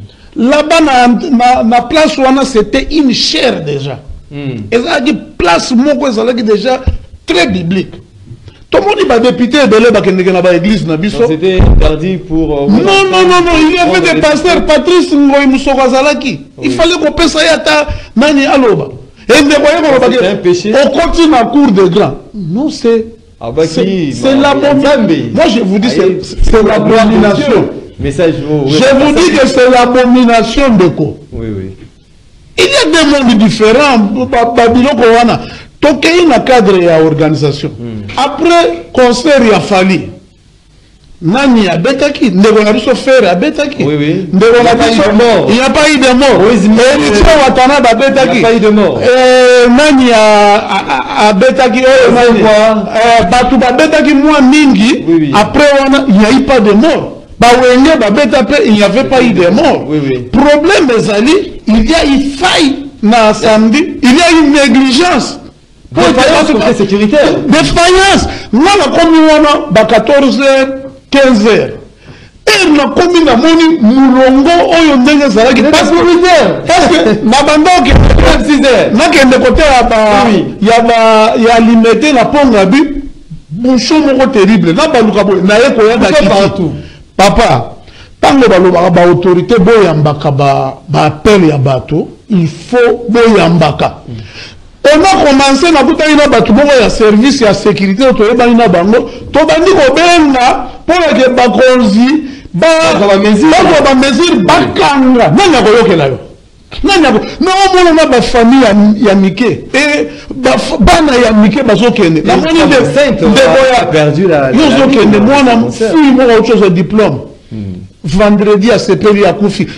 là-bas na place wana c'était une chaire déjà et ça dit place moko ezalaki déjà très biblique. Tout le monde va député de l'église. C'était interdit pour. Non, il y avait des pasteurs, Patrice Ngoy Moussokazalaki. Il fallait qu'on passe ça à Nani Aloba. Et c'est un péché. On continue en cours de grand. Non, c'est l'abomination. Moi, je vous dis, c'est l'abomination. Je vous dis que c'est l'abomination de quoi. Il y a des mondes différents. Babylone Kowana. Toké na cadre ya organisation. Après concert ya Fali. Nani a betaki, ndeko na biso faire a betaki. Ndeko na biso mort. Il n'y a pas eu de mort. Émission Watana ba betaki. Il n'y a pas eu de mort. Nani a betaki batu ba betaki moi mingi. Après il n'y a eu pas de mort. Ba wenge ba betape, il n'y avait pas eu de mort. Problème ezali, il y a une faille na samedi, il y a une négligence. Défaillance sécuritaire. Défaillance. Moi, la commune, 14h, 15h. Et la commune, Moulongo, Oyo Ndenge Zalaki. Pas sécuritaire. Parce que, Nabandoki, 6h. N'a qu'un de côté, il y a limité la pongabu. Bouchon moko terrible. N'a pas le n'a pas partout. Papa, tant que ba autorité, boyambaka, ba appel ya bateau, il faut boyambaka. On a commencé à faire un service et sécurité pour que vendredi à CPI à Koufi.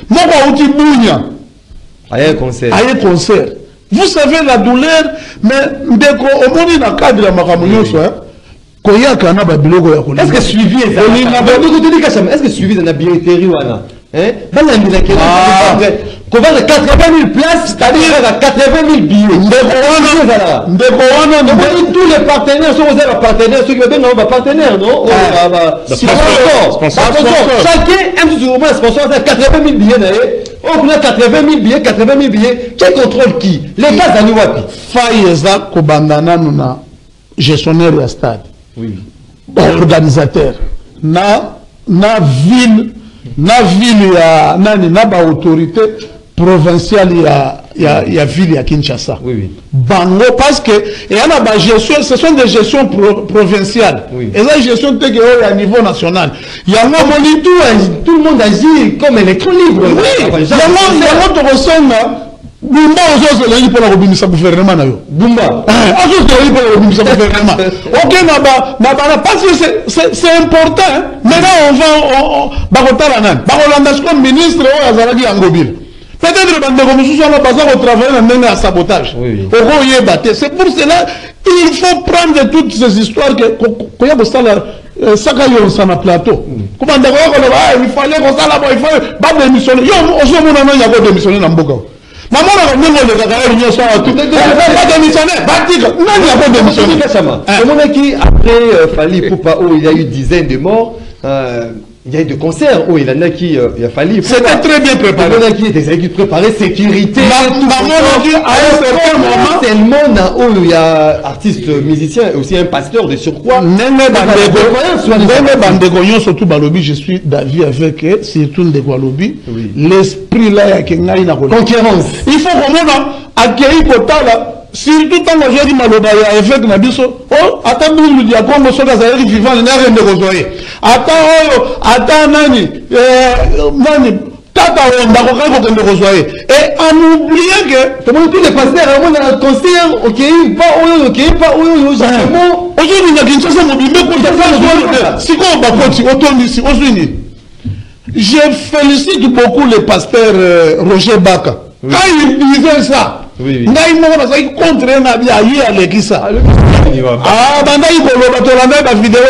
Concert. Vous savez la douleur, mais dès qu'on est dans le cadre de la Makamounion, est-ce que suivi est-ce que suivi la billetterie qu'on va de 80 000 places, c'est-à-dire à 80 000 billets. Tous les partenaires sont aux partenaires, ceux qui veulent bien, partenaires, non? Chacun, un sponsor à 80 000 billets. On a 80 000 billets, 80 000 billets. Qui contrôle qui? L'État Zani Wapi. Faïeza Kobandana Nuna, gestionnaire de stade. Oui. Organisateur. Na ville ya nani na ba autorité provinciale ya ville ya Kinshasa. Oui, oui. Bango parce que et y a la gestion, ce sont des gestions provinciales. Oui. Et la gestion technique à niveau national. Il y a tout le monde agit comme électron libre. Oui. Il y a notre ressemble. Bumba ozo zelengi pour la robinisa gouvernement na yo. Bumba. Ozo zelengi pour la robinisa gouvernement. Ok parce que c'est important. Hein? Maintenant on bakotala nan. Bakolanda comme ministre o azalaki angobile. Peut-être bande comme sous on a besoin de travailler dans ndenge ya sabotage. Oko yebate. C'est pour cela il faut prendre toutes ces histoires que koya bosala saka yo sana plateau. Comment d'accord il fallait qu'on ça là il fallait pas démissionner. Yo ozo mona na ya ko démissionner na mboka. Maman a pas démissionné. Qui après Fali Poupa, où il y a eu dizaines de morts, il y a eu des concerts où il y en a qui il a fallu. C'était très bien préparé. Il y en a qui étaient préparés, sécurité. Maman a dit à un certain moment. Tellement où il y a artistes, musiciens et aussi un pasteur de surcroît. Surtout Balobi, je suis d'avis avec eux, surtout de Balobi. L'esprit là, il y a une concurrence. Il faut vraiment accueillir Kotala. Surtout quand on dit Maloba, il y a effet de Nabiso. Oh, attends, nous dit à quoi on s'en a vivant, il n'y a rien de rejoindre. Attends, Nani, Tata, on a rien de rejoindre. Et en oubliant que, tous les pasteurs, on a un concert, ok, pas, aujourd'hui, il y a une chose à m'oublier, si on va continuer, autour ici, aujourd'hui, je félicite beaucoup le pasteur Roger Baka. Quand il disait ça, il contre un avis à l'église. Ah, il vidéo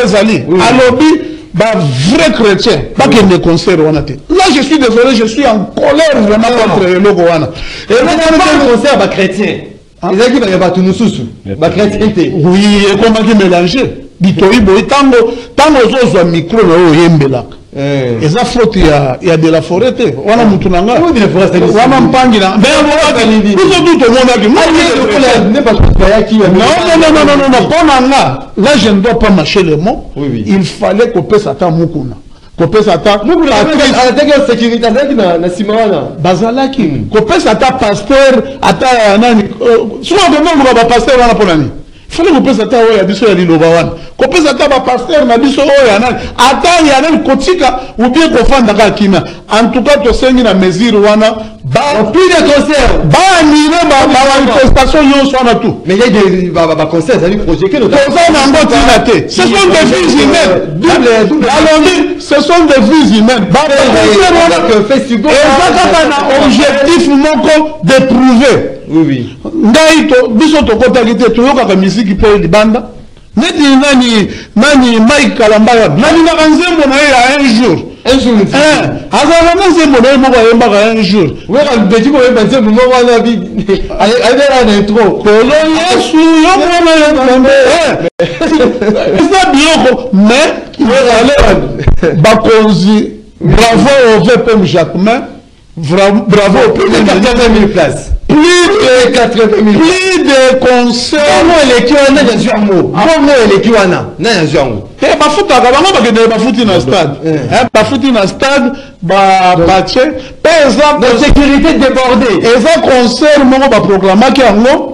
vrai chrétien, pas que des concerts. Là, je suis désolé, je suis en colère vraiment contre le logo. Et maintenant, le concert chrétien. Ils ont dit qu'il y a pas tout nous sous. Chrétienté. Oui, et comment ils mélangent? Bitoyi boy tango zo micro na o yembela. Eza faute ya de la forêt te. Wana mutunanga. Wana mpangi na. Mais tout le monde a dit. Ne pas non. Konanga. Là je ne dois pas mâcher les mots. Il fallait qu'on puisse attendre mukuna. Qu'on puisse attendre. Mukuna avec sécurité avec na simawana. Bazalaki. Qu'on puisse attendre pasteur, attendre nani. Souvent demande ba pasteur wana ponani. Il fallait qu'on puisse attendre ya biso ya lilobawana. Qu'on puisse attendre pasteur na biso ya nani. Attendre ya nani kotika ou bien qu'on fanda ka kina. En tout cas to sengi na mesure wana ba plus de concert. Ba ni ba manifestation yo so na tout. Mais il y a des ba concert, ça lui projet que notre concert na ngoti na te. Ce sont des vies humaines. Allons-y, ce sont des vies humaines. Ba concert wana que festival. Et ça objectif moko de prouver. Oui. Ngai to biso to kota kite to yoka ka musique po libanda. Neti nani Mike Kalambaya. Nani na kanzembo na ya un jour. Azala na nzembo na moko yemba ka un jour. Ouais, ka beti ko yemba nzembo moko wana bi. Ayera na intro. Kolo Yesu yo mwana yemba. C'est bioko mais bakonzi bravo au VPM Jacquemin. Bravo au premier 80 000 places. Plus de 80 000. Plus de concerts. Comment les Kiwana na Jango? Comment les Kiwana na Jango? Eh bafuta kabanga bakende bafuti na stade. Bafuti na stade ba batche. Par exemple, la sécurité débordée. Et ça concert moko ba proclama ki yango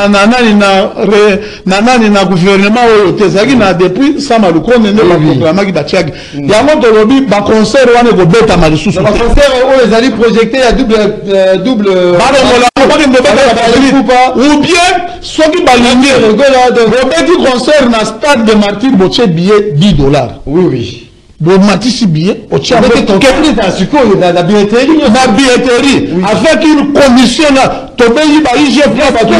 na nani na gouvernement oyo tezaki na depuis sama lukonde ne ba proclama ki batchaki. Yango to lobi ba concert wana go beta malisusu. Ba concert oyo ezali projecté à double ou bien ceux qui balinguent Robert concert na stade de Martyr Botche billet $10. Oui. Donc Matisse billet au tchad la billetterie avec une commission là tobeyi ba IGF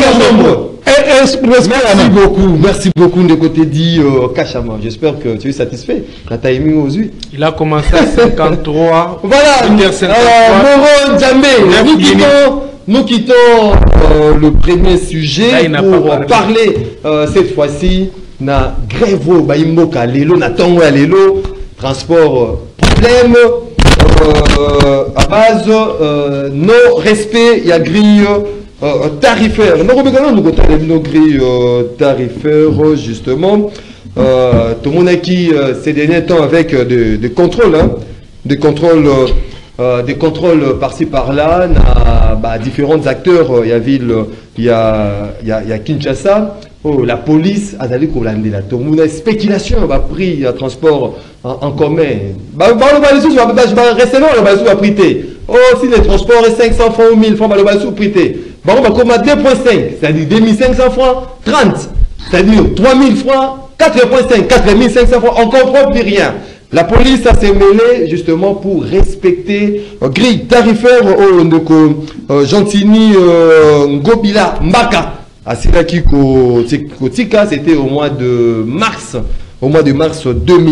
merci beaucoup de côté dit Kachama. J'espère que tu es satisfait. La timing aux yeux. Il a commencé à 53. Voilà. Moron Djambé. Nous quittons le premier sujet pour parler cette fois-ci na grève baimboka lelo na tongo ya lelo transport problème à base non respect il y a grille tarifaire. Nous regardons nos grilles tarifaires justement. Tout le monde qui ces derniers temps avec des contrôles, hein, des contrôles par-ci par-là, différents acteurs. Il y a ville, il y a Kinshasa. Oh, la police a d'aller pour l'année là. Tout le monde a spéculation, va prix à transport en commun. Rester là, on va prêter. Oh, si les transports est 500 francs ou 1000 francs, on va prêter. Bon, on va commander 2,5, c'est-à-dire 2500 francs, 30, c'est-à-dire 3000 francs, 4,5, 4500 francs, on ne comprend plus rien. La police a s'est mêlée justement pour respecter grille tarifaire au Gentini Ngobila Mbaka. À Silaki Kotika, c'était au mois de mars. Au mois de mars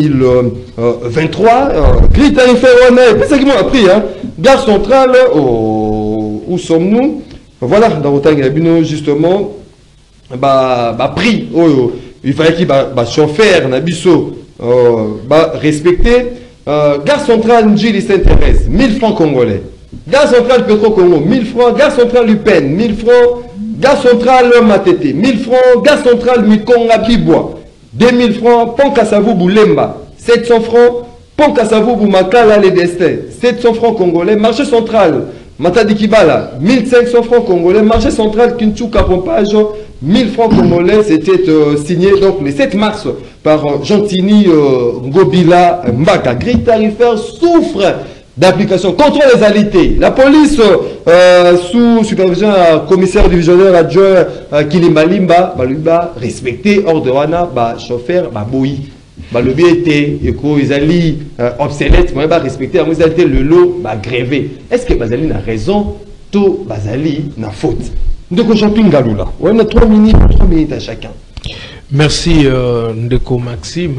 2023, grille tarifaire, on est, c'est ça qui m'a appris, hein. Gare centrale, où sommes-nous? Voilà, dans le temps, justement, prix, il fallait qu'il chauffeur, Nabiso, respecter. Gare centrale, Njili Saint-Thérèse, 1000 francs congolais. Gare centrale Petro-Congo, 1000 francs. Gare centrale Lupen, 1000 francs. Gare centrale Matete, 1000 francs. Gare centrale Mikonga Bibois, 2000 francs. Pont Kassavou Boulemba, 700 francs. Pont Kassavou Boumakala Les Destins, 700 francs congolais. Marché central Matadi Kibala, 1500 francs congolais. Marché central Kinchuka Pompage, 1000 francs congolais. C'était signé donc le 7 mars par Gentini Ngobila Mbaka. Grille tarifaire souffre d'application contre les alités. La police, sous supervision à commissaire divisionnaire adjoint Kilimalimba, Baluba, respecté ordre wana, chauffeur, boui. Le BT, ils allaient obsolète, mais respecter, ils allaient le lot, grévé. Est-ce que Bazali a raison? Tout Bazali n'a faute. Donc, Jean-Pierre Galoula, on a 3 minutes à chacun. Merci, Ndeko Maxime.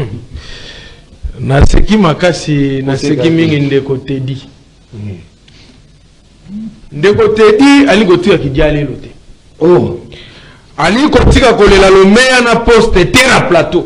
Naseki makasi, naseki mingi Ndeko Tedi. Ndeko Tedi, ali gotu ya kidiale lote. Oh. Ali kotika kolela lomea na poste terra plateau.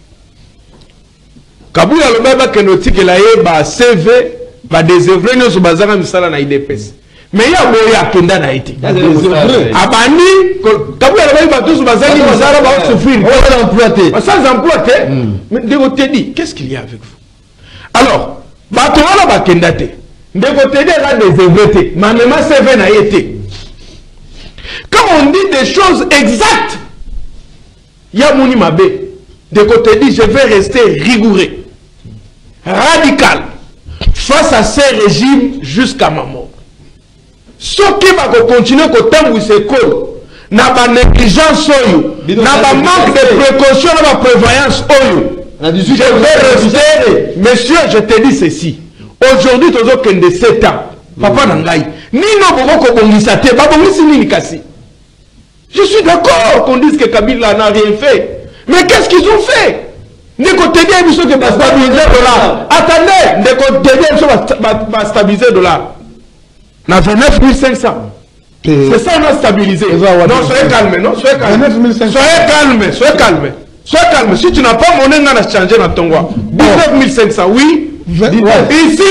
Kabuya lomeba kenotike la ye ba CV, ba désœuvré nyoso bazanga misala na IDPS. Mais ya boya kenda na iti. Abani kabuya lomeba tous bazanga misala ba souffrir. On va l'employer. Sans emploi, mais Ndeko Tedi, qu'est-ce qu'il y a avec vous? Alors, batona ba kenda te. Ndeko Tedi a désœuvré, mais même CV na été. Quand on dit des choses exactes, il y a Mouni Mabé. Ndeko Tedi, je vais rester rigoureux, radical, face à ces régimes jusqu'à ma mort. Ce qui va continuer à temps où c'est cool, n'a pas négligence, n'a pas manque de précaution, n'a pas prévoyance. Je vais rester, monsieur, je te dis ceci. Aujourd'hui, tu as 7 ans. Papa Nangaï, ni no boko bongisate, babongisi nini kasi. Je suis d'accord qu'on dise que Kabila n'a rien fait. Mais qu'est-ce qu'ils ont fait? Ndeko Tedi a dit que va stabiliser le dollar. Attendez, Ndeko Tedi va stabiliser le dollar. On a 29 500. C'est ça, on a stabilisé. Non, soyez calme, non, soyez calme. Soyez calme, soyez calme. Soyez calme. Si tu n'as pas monnaie, on a changé dans ton roi. 19 500, oui. Ici,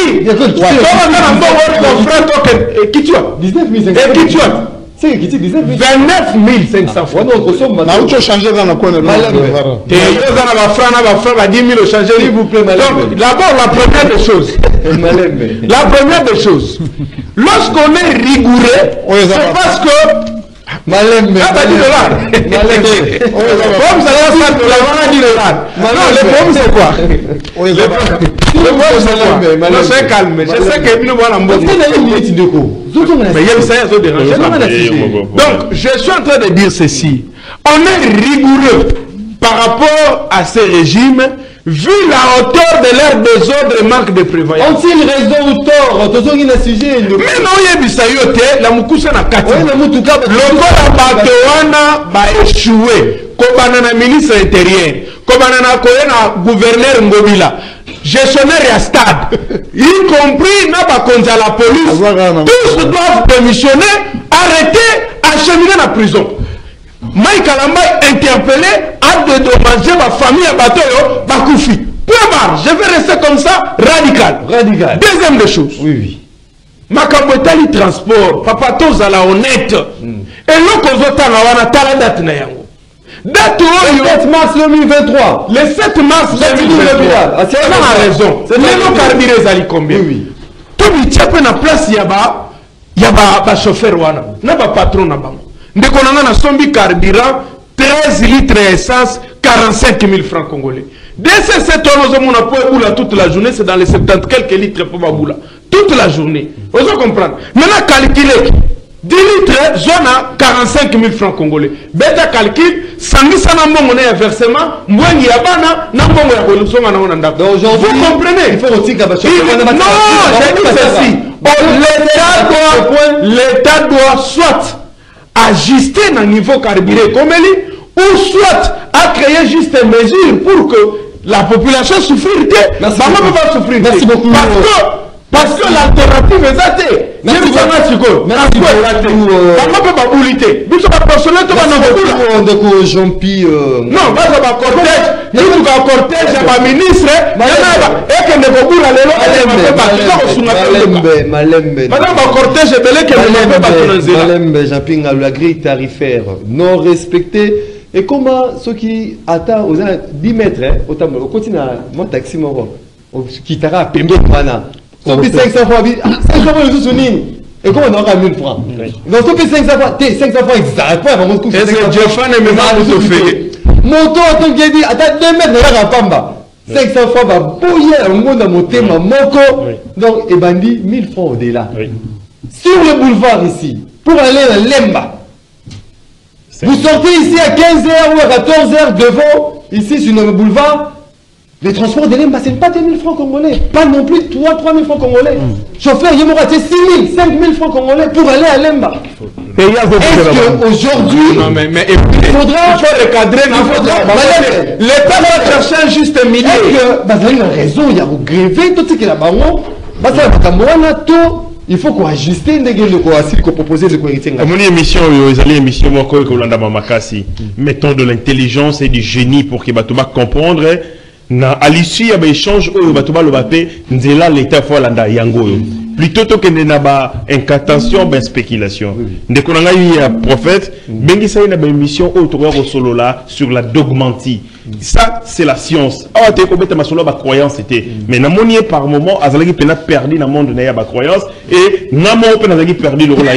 qui tu as 19 500. Et qui tu as c'est qui dit 29 500 francs. On a changé dans le coin de l'Europe. S'il vous plaît, donc, d'abord, la première des choses. La première des choses. Lorsqu'on est rigoureux, c'est parce que. Malem, mais. Ah, dit dollar. Malem. Comme ça, on a dit dollar. Non, le problème, c'est quoi? Le problème, c'est quoi? Non, soyez calme. Je sais que nous voilà un bon. Mais il y a ça, ils ont dérangé. Donc, je suis en train de dire ceci. On est rigoureux par rapport à ces régimes, vu la hauteur de leur désordre et manque de prévoyance. Ont-ils raison ou tort? Mais non, il y a bisayote, la moukusa na kati. Lokola batowana ba échoué. Kobana na ministre intérieur. Kobana na koyena gouverneur Ngobila. Gestionnaire à stade. Y compris na ba konza la police. Tous doivent démissionner, arrêter, acheminer la prison. Mike Kalamba interpellé a dédommagé ma famille à Batoyo, Bakoufi. Point voir, je vais rester comme ça, radical. Radical. Deuxième des choses. Oui, oui. Makambo etali transport, papa tozala honnête. Et loko zotanga wana tala date na yango. Date Le 7 mars 2023. le 7 mars 2023. C'est on a raison. C'est Lelo carburé ezali combien? Oui. Tout bitia pe na place yaba chauffeur wana. Na ba patron na bango. Ndeko nanga na sombi carburant 13 litres essence 45 000 francs congolais. DC7 tonnes on a pour boula toute la journée, c'est dans les 70 quelques litres pour boula. Toute la journée. Vous comprenez? Maintenant calculer 10 litres, zone à 45 000 francs congolais. Beta calcul, sangi sana mbongo na versement, mwengi ya bana, na mbongo ya kolusonga na onanda. Donc aujourd'hui, vous comprenez? il faut aussi qu'à Non, j'ai dit ceci. L'État doit soit ajuster dans le niveau carburé comme elle, ou soit à créer juste des mesures pour que la population souffre. Merci Maman beaucoup. peut pas souffrir. Merci beaucoup. Parce que l'alternative est zatée. Merci beaucoup. Merci beaucoup. Maman peut pas bouliter. Biso ba personnel to ba no Donc Jean-Pi non, ba ba cortège, il faut ba cortège ba ministre, et que ne ko bula lelo ale ba ko sunga Malembe. Madame ba cortège belé que ne peut pas tunanzela. Malembe Jean-Pi la grille tarifaire non respectée. Et comment ceux qui attendent aux 10 mètres, autant au continent, mon taxi moro, qui t'aura payé mana. Sopi 500 fois, 500 fois le souvenir. Et comment on aura 1000 francs? Donc Sopi 500 fois, 500 fois exactement, on va couper. Est-ce que Jeffan est même pour te faire? Moto, attends, qui dit, attends 2 mètres, on va pamba. 500 fois, va bouiller un monde à monter ma moko. Donc, et bandi 1000 francs au-delà. Sur le boulevard ici, pour aller à Lemba. Vous sortez ici à 15h ou à 14h devant, ici sur le boulevard, les transports de Lemba, ce n'est pas 2 000 francs congolais, pas non plus 3 000 francs congolais. Chauffeur, il m'aura dit 6 000, 5 000 francs congolais pour aller à Lemba. Est-ce qu'aujourd'hui, non, mais il faudra recadrer, l'État va chercher un juste milieu. Est-ce que, il a raison, il y a un grévé, tout ce qu'il a baron, il faut qu'on ajuste le proposer de corriger. Comme une émission, les émissions, mettons de l'intelligence et du génie pour que Batouba comprendre. À l'issue, il y a un échange où Batouba le bapé, l'État faut l'anda yango. Plutôt que de n'avoir incantation, ben spéculation. Dès qu'on a eu un prophète, ben qui s'est une émission autour de solo là sur la dogmantie. Ça, c'est la science. Ah, tu es complètement solo ma croyance c'était. Mais na monier par moment, azalaki pena perdu dans le monde na ba croyance et na mo pena azalaki perdu le rôle là.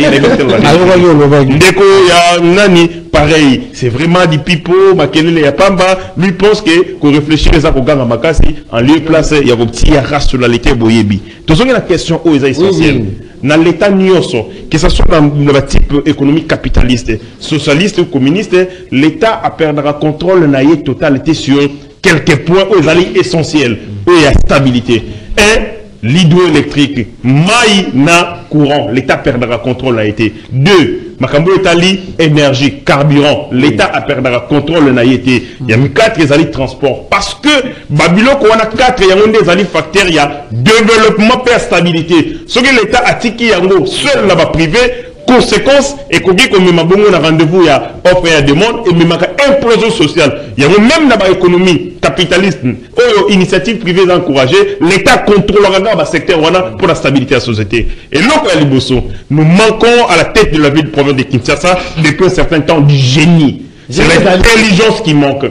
Dès qu'on y a nani pareil, c'est vraiment du pipo, makelele ya pamba, lui pense que qu'on réfléchit les akoganga makasi en lieu place il y a un petit rationalité boyebi. Tout ça la question où essentiel. Dans l'état nyoso, que ce soit dans le type économique capitaliste, socialiste ou communiste, l'État a perdu le contrôle naïe totalité sur quelques points où ils allaient essentiels, où il y a stabilité. Un, l'hydroélectrique, maï na courant, l'État perdra le contrôle naïe. Deux, Makambo Etali, énergie, carburant, l'État a perdu le contrôle naïe. Il y a 4 ils allaient transport. Parce que Babylone, on a 4 il y a des alliés facteurs, il y a développement et stabilité. Ce que l'État a tiki yango seul là-bas privé, conséquence et qu'on dit qu'on me bon on a rendez-vous il y a offre et demande et même implosion sociale. Il y a même dans l'économie capitaliste, initiative privée encouragée, l'État contrôlera dans le secteur pour la stabilité de la société. Et là à Liboso, nous manquons à la tête de la ville de province de Kinshasa depuis un certain temps du génie. C'est l'intelligence qui manque.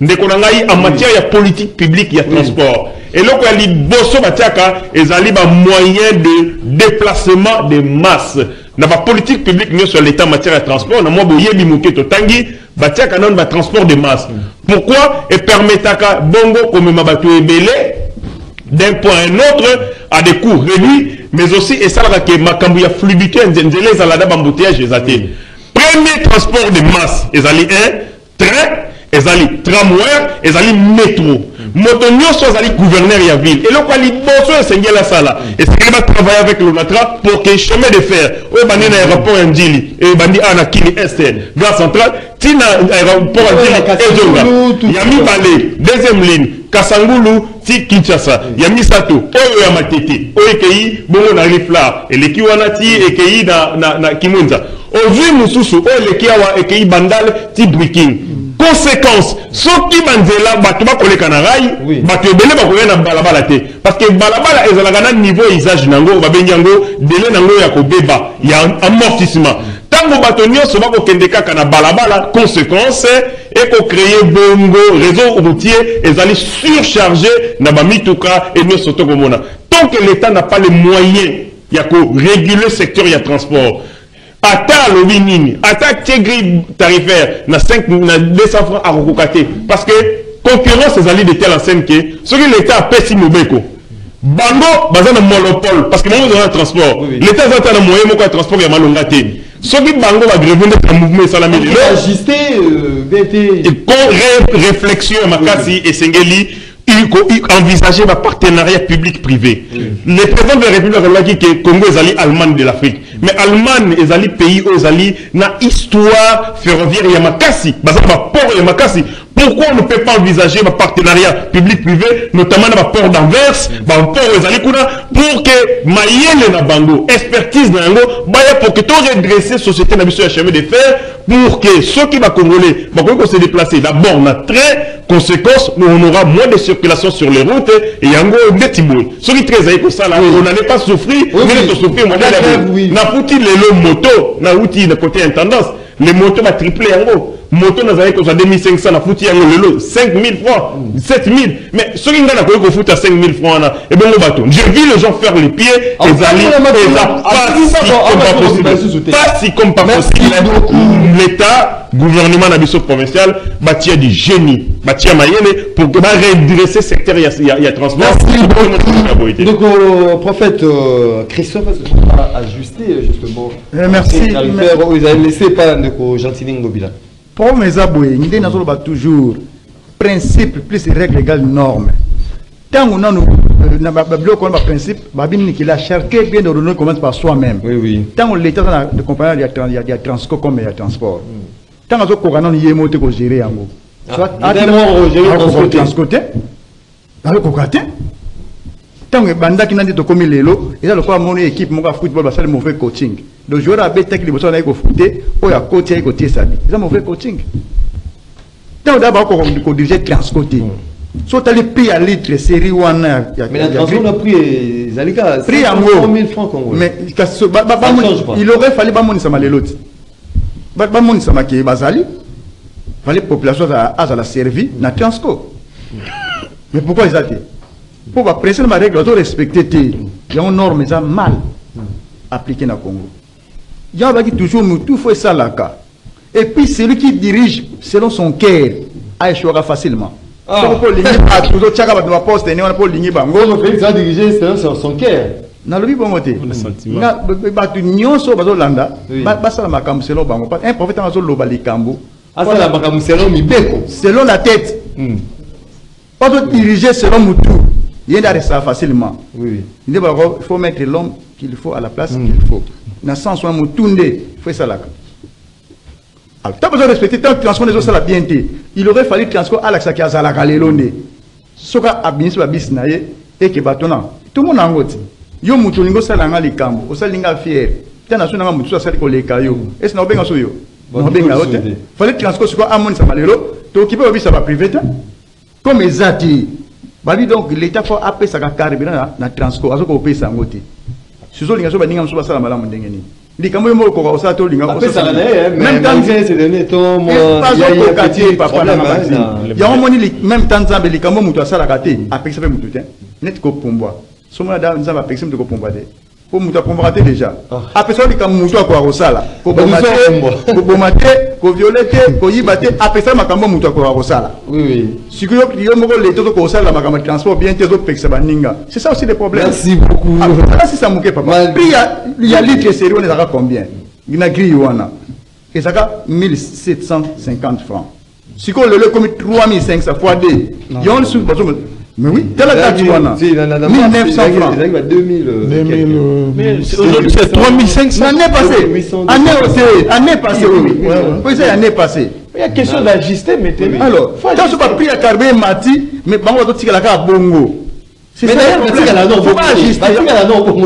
En matière de politique publique, il y a transport. Et là, il y a Bosso Batiaka, ils ont un moyen de déplacement de masse. Dans la politique publique, nous sur l'État en matière de transport, on a moins de Yébimouké Totangi, Batiaka non un transport de masse. Pourquoi? Et permettre à Bongo comme Mabatou Ebele, d'un point à un autre, à des coûts réduits, mais aussi, et ça, que Makambouya fluidité, Nzenzele, Zalada Bambouteage, les athées. Premier transport de masse, ils allaient un train, ils allaient tramway, ils allaient métro. Motonio sont allés gouverneur de la ville. Et là, quand ils bossent, c'est la salle. Et c'est qu'ils vont travailler avec le Natra pour que le chemin de fer, oui, il y a un aéroport en Djili, et il y a un Kini Esther, Gare Centrale, il y a un aéroport en Djili, il y a mis Balé, deuxième ligne, Kasangulu, ti Kinshasa, il y a mis Sato, Oyo Yamatete, Oyo Kei, Bongo na Rifla, et les Kiwanati, et Kei na Kimunza. Aujourd'hui, Moussousou, Oyo le Kiawa, et Kei Bandal, ti Breaking. conséquence soki banzela bato bakoleka na rail bato ebele bakoya na balabala te parce que balabala ezalaka na niveau usage nango babengi yango délai nango ya kobeba ya amortissement tango bato nyonso bakokende kaka na balabala conséquence ekocréer bongo réseau routier ezali surchargé na bamituka et nyonso tokomona tant que l'État n'a pas les moyens il y a qu'au réguler le secteur, il y a transport. Ata le winning, ata grille tarifaire, na 200 francs à Rokokate. Parce que concurrence, c'est allé de telle enseigne que ce que l'État a payé Mobeko. Bango, bazan un monopole, parce que nous avons un transport. L'État a un moyen de transport, il y a malongate. Ce qui Bango va gréver un mouvement salami. Il faut ajuster, réflexion, Makasi et Sengeli. Envisager un partenariat public-privé. Le président de la République a dit que Congo est l'Allemagne de l'Afrique. Mais l'Allemagne est un pays où il y a une histoire ferroviaire. Il y a Makassi. Pourquoi on ne peut pas envisager un partenariat public-privé, notamment dans le port d'Anvers, pour que Mayele na Bango, expertise na Bango, pour que tout redresser la société na biso chemin de fer, pour que ceux qui vont congolais vont se déplacer. D'abord, on a très conséquence, on aura moins de circulation sur les routes et Yango Netimoy. Ceux qui très comme ça, on n'allait pas souffrir, mais on souffrir. On a foutu les motos, on a outil de côté intendance, les motos vont tripler Yango. Moto n'a jamais que 2500 na foutu Yango lelo, 5000 francs, 7000. Mais ceux qui n'ont pas foutu à 5000 francs, et bon, j'ai vu les gens faire les pieds, et pas si comme pas possible. L'État, gouvernement nabiso provincial, bâtir du génie, bâtir Mayele pour redresser le secteur, il y a transport. Donc, prophète Christophe, est-ce qu'on va ajuster justement? Merci. Vous avez laissé pas de Gentini Ngobila. Pour mes aboués, nous avons toujours principe plus règles légales normes. Tant qu'on a un principe, la charité bien de commence par soi-même. Tant qu'on l'État de compagnie, il y a transport comme il y a transport. Tant qu'on a un yémote pour gérer en gros. Soit transporter, tant que banda qui n'a dit comme il est là, il a le quoi mon équipe mon football va faire le mauvais coaching. Le joueur a bête qui les besoins d'aller au foot, ou à côté côté ça dit. Il a mauvais coaching. Tant d'abord qu'on dirige transcoté. Soit allé payer à litre série one. Mais la transport a pris Zalika. Prix en gros 1000 francs congolais. Mais il aurait fallu pas mon ça mal l'autre. Pas mon ça ma qui bazali. Fallait population à la servi na transco. Mais pourquoi ils ont pour la pression de ma règle, doit respecter. Il y a une norme mal appliquée dans le Congo. Il y a toujours tout faut ça là. Et puis celui qui dirige selon son cœur a échoué facilement. Pour diriger selon son cœur. Dans le bon côté. Un prophète a selon la tête. Pas de diriger selon Moutou. Il y a ça facilement. Il faut mettre l'homme qu'il faut à la place qu'il faut. Dans le sens où il faut ça là. Alors, tu as besoin de respecter tant que transport des autres bien. Il aurait fallu transport à l'accès à la galélone. Ce qui a bien sûr bisnaye et que batona. Tout le monde en route. Yo mutulingo salanga likambo. O salinga fier. Tena suna mutu sali ko le kayo. Est-ce na benga so yo? No benga hote. Fallait transport sur quoi amoni sa malero. To occupé obi ça va privé. Comme ezati. Babi donc l'État faut appeler ça carburant na transport azo ko payer ça ngote. Suzo linga so ba ninga so ba sala malamu ndengeni. Likambo yo moko ko sa to linga ko ça même temps c'est donné ton moi il y a un petit problème il y a un moni même temps ça likambo mutu asala kate appeler ça pe mutu te net ko pomboa somona da nza ba appeler mutu ko pomboa de ko mutu pomboa te déjà appeler ça likambo mutu ko sala ko bomate ko violeter ko yibate appeler ça makambo mutu ko sala oui sikoyo yo moko le to ko sala makambo transport bien te zo peksa baninga c'est ça aussi le problème. Merci beaucoup. Si ça mouke papa il y a litre série on est à combien il y a grille wana et ça a 1750 francs si on le comme 3500 fois 2 il y a un sous mais oui telle la date wana 1900 francs 2000 mais aujourd'hui c'est 3500 année passée oui c'est année passée il y a question d'ajuster maintenant alors quand tu pas pris à carburant mati mais bango to tika la ka bongo. Mais d'ailleurs,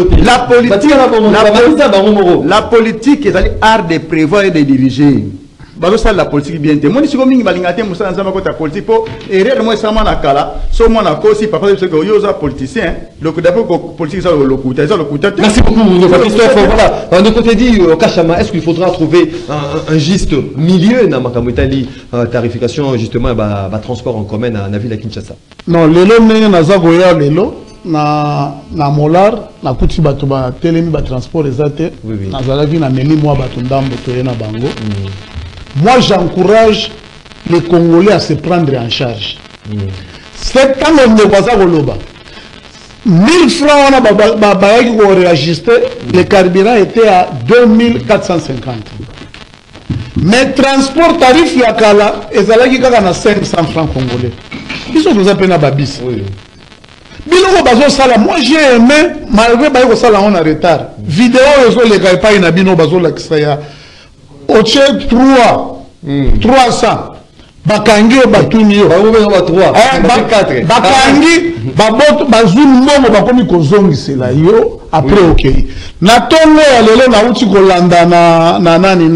la politique est l'art de prévoir et de diriger. bazo sala la politique bien te moni siko mingi balingate musala nzamba ko ta politique po erreur mo sama na kala so mo na ko si papa parce que yo za politicien le coup d'abord politique ça le coup ça le coup. Merci beaucoup Christophe. Voilà, donc on t'a dit Kachama, est-ce qu'il faudra trouver un juste milieu dans Makamutali tarification justement bah transport en commun na ville à Kinshasa? Non, lelo ndenge naza koya lelo na molar na kuti bato ba telemi ba transport ezate nazalaki na meli mwa bato ndambo toye na bango. Moi j'encourage les Congolais à se prendre en charge. C'est quand on ne va pas koloba 1000 francs on a bayaki ko réajuster, le carburant était à 2450. Mais transport tarif ya kala ezalaki kaka na 500 francs congolais. Ils sont tous appelés na babis. Oui. Biloko bazo sala, moi j'ai aimé malgré bayo sala on a retard. Vidéo ezo le kai pa ina bino bazo la kisaya. Oche 300 bakangi batuni yo ba 3 bakangi baboto bazuni mbongo bakomi kozongisela yo après okay na tongo ya lelo na uti kolanda na nani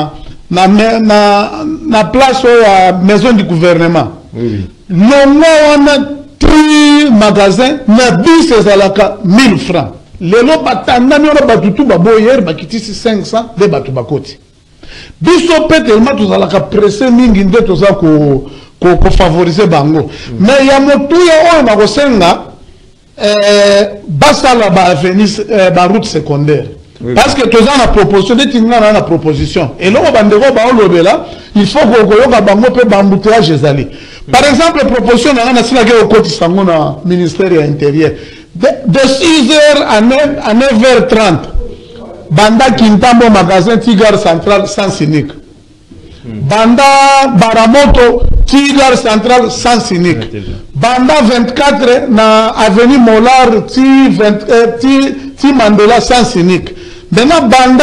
na place ya maison du gouvernement longo wana tri magasin na bis ezalaka 1000 francs lelo batandami ona batutu baboyer bakitisi 500 de batu bakoti biso pe tellement tozalaka pressé mingi nde toza ko favoriser bango mais ya motu ya oyo na kosenga basala ba avenue ba route secondaire parce que toza na proposition de tinga na proposition et loko bandeko ba olobela il faut ko yoka bango pe bambouteillage ezali par exemple proposition na sila ke okoti sango na ministère ya intérieur de 6h à 9h30 Banda Kintambo magasin Tigar Central sans unique. Banda Baramoto Tigar Central sans unique. Banda 24 na avenue Molar Ti Mandela sans unique. Maintenant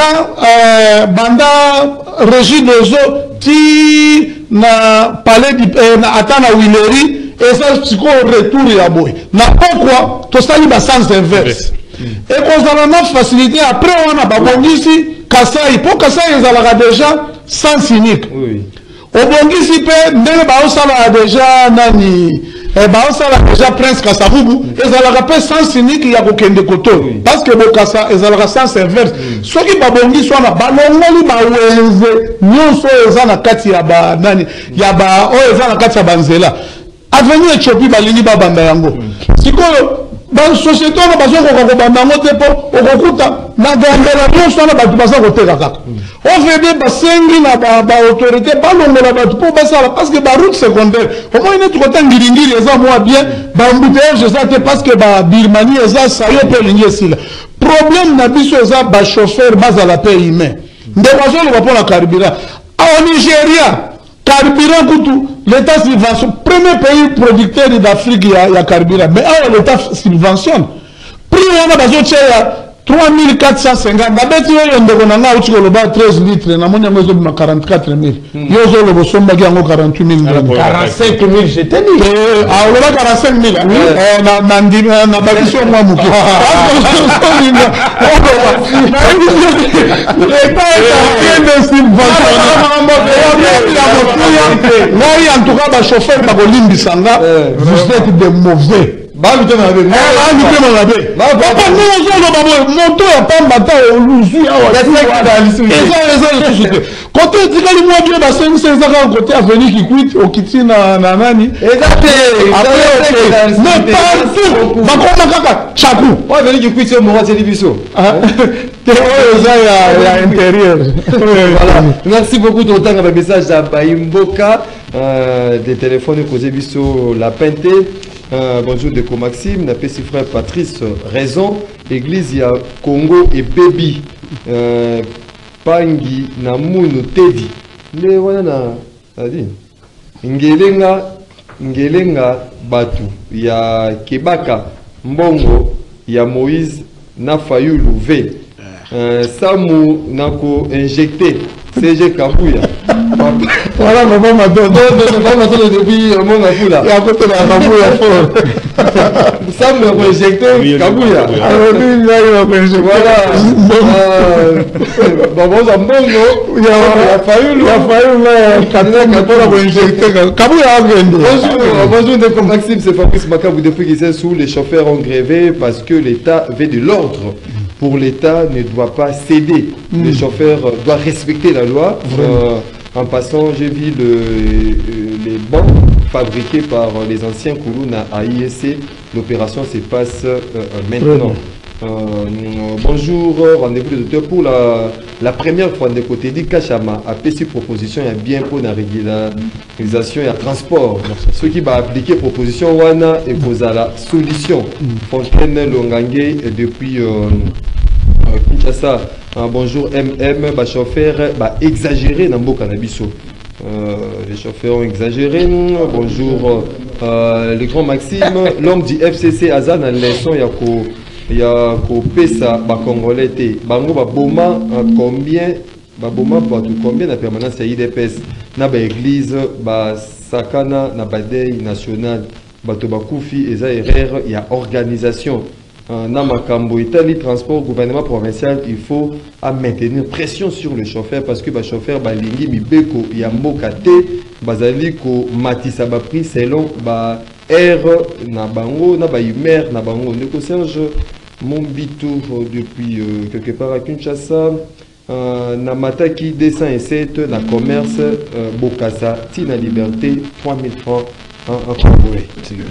Banda Régie des eaux Ti na Palais na Atana Wileri et ça c'est retour ya boy. Na pourquoi to sali ba sens inverse. Et qu'on a la facilité après on a babongisi Kasai pour Kasai ils ont déjà sans unique. Oui. Au bongisi pe ndenge ba osala déjà nani ba osala déjà Prince Kasavubu ils ont pas sans unique ya kokende koto parce que Bokasa ils ont sens inverse. Ce qui babongisi wana balongoli ba wenze nyonso ezana kati ya ba nani ya ba o ezana kati ya banzela avenue Ethiopie balingi ba banda yango. Sikoyo dans société on a besoin qu'on bandango te po okukuta na gambela nyonso na batu basa koteka kaka on veut des basengi na ba autorité balongola batu po basala parce que ba route secondaire au moins ne tukota ngiringiri eza moi bien ba embouteillage eza te parce que ba Birmanie eza sayo pe lingi sila problème na biso eza ba chauffeur bazala pe humain ndeko zo ko na carburant au Nigeria carburant kutu l'État subventionne. Premier pays producteur d'Afrique, il y a carburant. Mais l'État subventionne. Prix on a besoin de 3450. D'abord, il y a 13 litres. Il y a 44 000. Il y a 48 000. 45 000, je t'ai dit. Il y a 45 000. Il y a en tout cas, le chauffeur de vous êtes des mauvais. Quand on dit que les mois de la scène, c'est un côté à venir qui quitte au Kitty na nani. Mais partout, chaque coup. On venir qui quitte au Morat Télévision. Merci beaucoup de ton message à Baimboka. Des téléphones causés biso la Pente. Bonjour de Maxime, n'a pas si frère Patrice raison. Église il y a Congo et Baby. Pangi na munu Teddy. Le wana adi. Ngelenga batu ya Kebaka Mbongo ya Moïse na Fayulu V. Samu nako injecté CG Kabuya. Voilà, maman m'a donné. Non, maman m'a donné depuis mon afou là. Et à côté de la bambou, il y a fort. Ça me projecteur, Kabouya. Alors, lui, il a projecteur. Voilà. Bon, ça me donne, non? Il y a fallu, là, Kabouya pour la projecteur. Kabouya a gagné. Bonjour, Ndeko Maxime, c'est Fabrice Makabou depuis qu'il sait où les chauffeurs ont grévé parce que l'État veut de l'ordre. Pour l'État ne doit pas céder. Les chauffeurs doivent respecter la loi. En passant, j'ai vu les bancs fabriqués par les anciens Koulouna à ISC. L'opération se passe maintenant. Bonjour, rendez-vous les auteurs pour la première fois de côté dit Kachama a fait cette proposition et bien pour la régularisation et le transport. Ce qui va appliquer proposition Wana et pour la solution. Fontaine Longangue depuis Kinshasa. Bonjour MM, chauffeur exagéré dans le cannabiso. Les chauffeurs ont exagéré. Bonjour le grand Maxime, l'homme du FCC Azan en leçon il y a Pesa Congolais bango baboma combien baboma combien de permanence à IDPS na ba église ba sakana na badei national bato bakufi eza erreur il y a organisation na makambo itali transport gouvernement provincial il faut maintenir pression sur le chauffeur parce que ba chauffeur balingi mibeko ya mboka te bazali ko matisa ba prix selon ba R na bango na ba humeur na bango Ndeko Serge Mombito depuis quelque part à Kinshasa na mataki 207 na commerce Bokassa Tina Liberté 3000 francs en Congolais.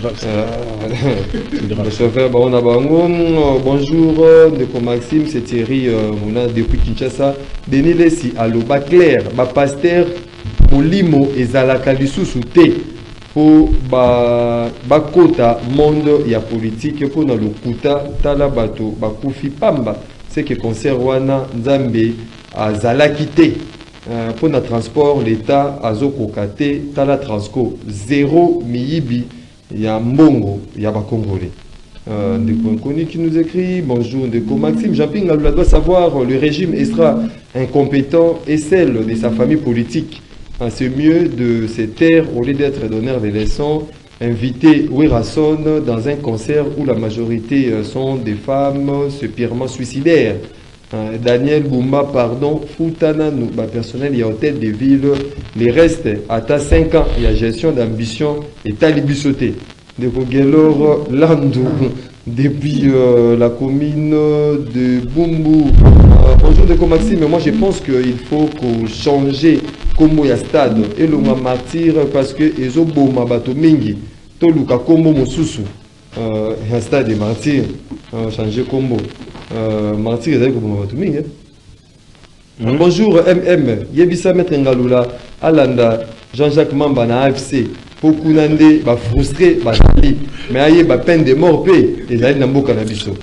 Le chauffeur on a bango bonjour Ndeko Maxime c'est Thierry Mouna depuis Kinshasa Denis Lessi aloba clair ba pasteur Molimo ezalaka lisusu te pour bakota monde ya politique pour na lokuta tala bato bakufi pamba c'est que concert wana nzambe azalaki te pour na transport l'état azokoka te tala transco zéro miyibi ya mbongo ya bakongolais. Ndeko Nkoni qui nous écrit bonjour Ndeko Maxime Jean-Pierre Ngaloula doit savoir le régime extra incompétent et celle de sa famille politique. C'est mieux de se taire au lieu d'être donneur de leçons. Inviter Wirason dans un concert où la majorité sont des femmes, c'est purement suicidaire. Daniel Boumba, pardon, Foutana, nous, personnel, il y a hôtel de ville. Les restes, à 5 ans, il y a gestion d'ambition et talibisoté. De Vogelor Landou, depuis la commune de Bumbu. Bonjour Ndeko Maxime, mais moi je pense qu'il faut changer comme il y a stade et le martyr parce que les oboma bato mingi toluka kombo mosusu un stade de martyr changer combo martyr ezali koboma bato mingi. Bonjour MM yebisa maître Ngaloula alanda Jean-Jacques Mamba na AFC pokuna nde ba frustré bazali mais aye ba peine de mort pe ezali na mboka na biso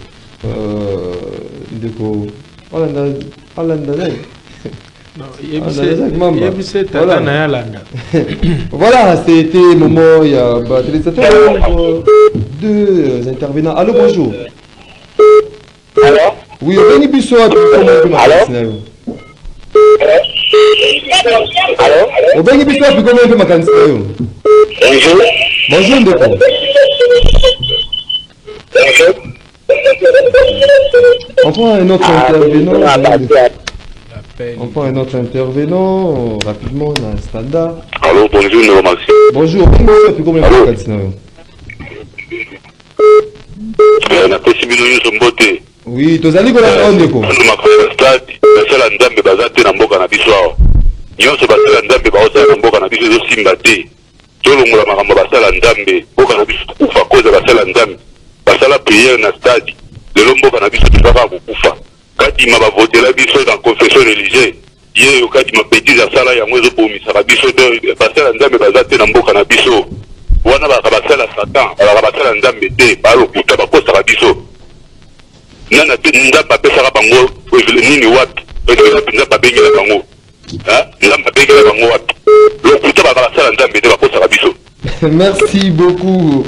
ndeko alanda voilà, c'était le moment, il y a deux intervenants. Allô, bonjour. Allô? Oui, on est biso à Allô? On va biso à comment on peut bonjour. Bonjour, Ndeko. On prend un autre intervenant. On prend un autre intervenant rapidement dans le standard. Allô, bonjour, Ndeko Maxime. Bonjour, comment on peut na possibilité nous sombote. Oui, tu as dit qu'on a Ndeko. Nous ma stade, la ndambe bazate na mboka na biso awa. Nyonso basala ndambe baosala na mboka na biso zo simba te. Tolongola makambo basala ndambe, mboka na biso kufa koza basala ndambe. Basala prière na stade. Lelo mboka na biso tuzaka kukufa. Kati ma bavotela biso dans confession religieuse. Ye kati ma bêtise asala ya mwezo bomisa biso de basala ndambe bazate na mboka na biso. Wana basala Satan, basala ndambe te, balokuta bakosa biso. Nana te ndamba pesaka bango nini wapi? Ndamba bengela bango. Ndamba bengela bango wapi? Lokuta basala ndambe te bakosa biso. Merci beaucoup.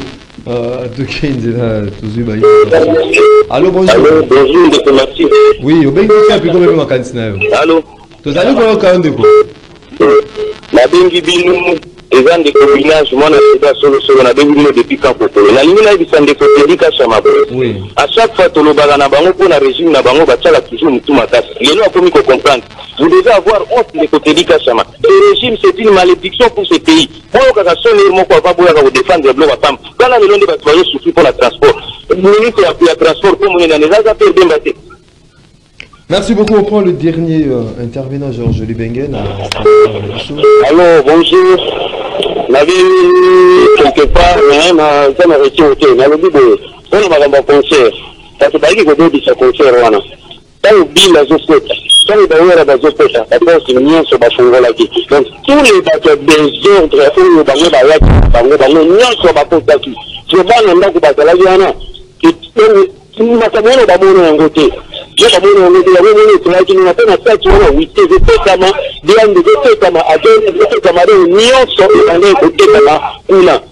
Allô, bonjour. Allô, bonjour, Ndeko Maxime. Oui, au Bengi, tu as pu combien de vacances? Allô. Tu as dit qu'on a quand même de quoi? Na Nabengi bino eza ndeko village mwana sida solo nabengi bino depuis quand potolo nalingi nayebisa ndeko Tedika Chama Oui. à chaque fois tolobaka na bango mpona régime na bango batiaka toujours mutu makasi lelo akomi comprendre. Vous devez avoir honte ndeko Tedika Chama. Ce régime c'est une malédiction pour ce pays boyokaka sonere moko ava boyaka kodefendre biloko apamba kana lelo nde bato bazosufri mpona transport ministre ya transport po monene ezaza mpe ebemba te. Merci beaucoup. On prend le dernier intervenant, Georges Libengen. Allô, bonjour. Navi quelque part, ça m'a reçu au thé. Navi boy. On va avoir un concert. Parce que d'ailleurs, il faut dire ce concert wana. Tant au bill la zopeta. Tant au d'ailleurs la zopeta. D'abord, c'est mignon sur Bafongola qui. Donc tous les bateaux désordres, on va bango nyon sur Bafongola qui. Je vais en avoir batala yana. Et matamono bamono ngote. Je vais vous dire que vous avez dit que vous avez dit que vous avez dit que vous avez dit que vous avez dit que vous avez dit que vous avez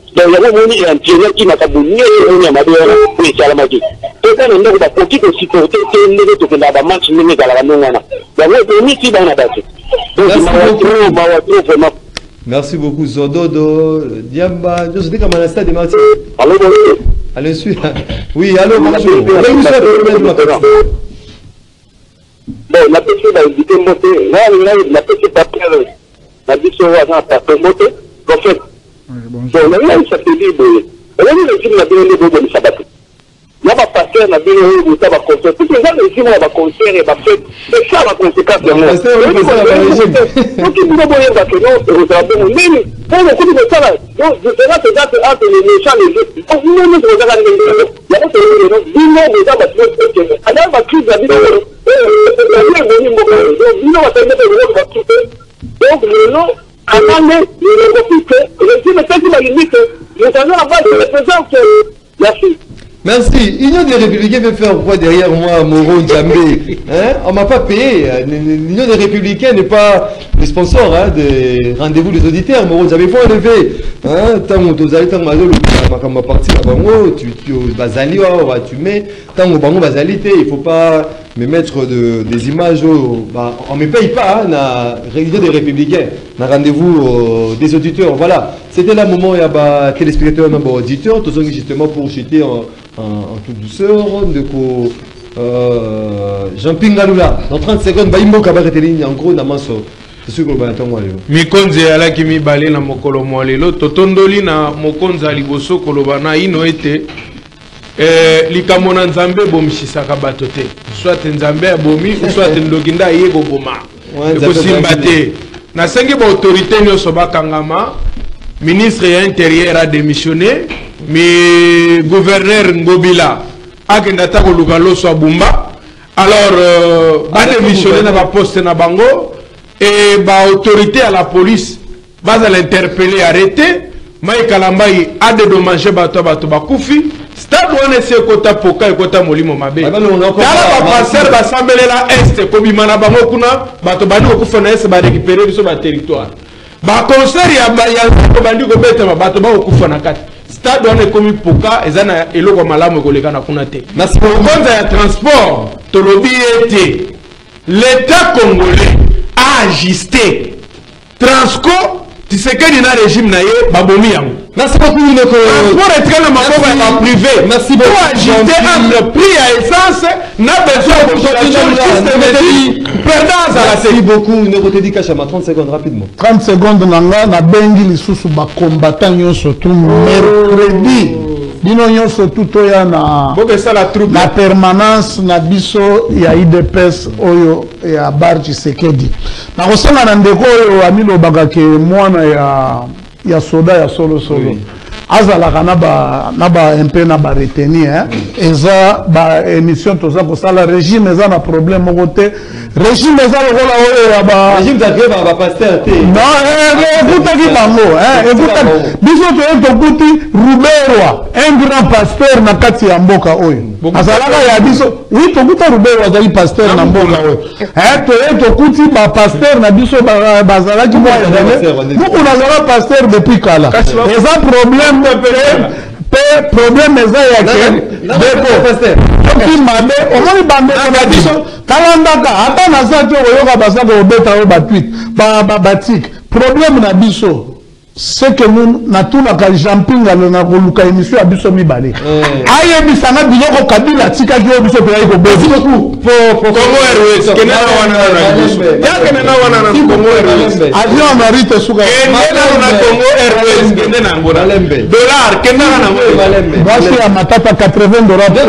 Merci beaucoup, Zododo, Diamba. Je sais comment ça de Martin. Allez, oui, allô, bonjour. Bon, la personne a invité monter. La personne a pris la discussion à monter. En fait, bon, là, il s'appelle libre. On a dit que le régime n'a pas de sabat. Il y a pas pasteur, n'a pas de sabat concert. Tout les gens, le régime a concert et fait. C'est ça la conséquence de moi. Donc, il faut bien que nous, nous avons même. Bon, le coup de ça, donc, je serai peut-être entre les méchants et les autres. Donc, nous, nous regardons les gens. Il y a des gens qui disent, nous, nous avons battu. Alors, la crise a dit, donc, le nom, avant le refus, le régime est quasiment limite. Nous allons avoir des représentants. Merci. Merci. L'Union des Républicains veut faire quoi derrière moi, Moro Djambé? On ne m'a pas payé. L'Union des Républicains n'est pas le sponsor des rendez-vous des auditeurs. Moro Djambé, il faut enlever. Tant que tu as parti tu mets. Tant que il ne faut pas me mettre des images. On ne me paye pas la Réunion des Républicains. Un rendez-vous des auditeurs. Voilà. C'était le moment où il y a des téléspectateurs et auditeurs. Tous justement pour chuter en toute douceur. Jean-Pierre Ngaloula. Dans 30 secondes, Baïmbo Kabareteline, en gros, Namaso. C'est sûr que vous allez entendre. Mikonze alaki mibale na mokolo mwalelo totondoli na mokonza liboso kolobana ino ete likambo na nzambe bomishisaka bato te soit nzambe abomi soit ndokinda ye koboma ekosimba te nasengi ba autorité nyonso bakangama ministre ya intérieur a démissionné mi gouverneur Ngobila akenda ta koluka loso abumba alors ba démissionné na ba poste na bango et bah autorité à la police va l'interpeller arrêter Maï Kalambaï a dédommagé bato bakoufi stade on essaie kota poka et kota molimo mabe kala ba passer ba sambele la est ko bimana bango kuna bato bandi ko kufana ese ba récupérer biso ba territoire ba concert ya ko bandi ko beta bato ba ko kufana kati stade on est comme poka ezana eloko malamu ko lekana kuna te merci pour konza ya transport to lobi été l'état congolais a ajusté Transco tu sais que il y a un régime naïe babomi yango. Merci beaucoup Neko. Transport est très normal privé. Merci beaucoup. Pour ajuster entre prix à essence n'a besoin de population perdance à la série. Merci beaucoup Neko Tedika Chama 30 secondes rapidement. 30 secondes nanga na bengi lisusu ba combattant nyonso tout mercredi. Bino nyonso tout oya na la permanence na biso ya IDPS oyo ya Barji Sekedi. Na kosanga na ndeko oyo amilo bakake mwana ya soda ya solo. Azalaka na ba MP na ba retenir eza ba émission toza ko sala régime eza na problème moko te régime eza lokola oyo ya ba régime d'arriver ba pasteur te non écoute ki bango écoute biso to kuti Ruberwa un grand pasteur na kati ya mboka oyo azalaka ya biso oui to kuta Ruberwa azali pasteur na mboka oyo to kuti ba pasteur na biso bazalaki mo beaucoup nazala pasteur depuis kala eza problème problème eza ya ke deko soki mabe omoni bandeko na biso talandaka ata na sa te oyoka basaka obeta oyo batwit batik problème na biso c'est que nous na tuna ka jumping na koluka émission ya biso mibale aye bisanga biloko kabila tika ki biso pe ko bozi beaucoup Congo Airways kena na wana na Congo Airways avion mérite suka kena na Congo Airways kena na ngora dollar kena na ngora voici à matata $80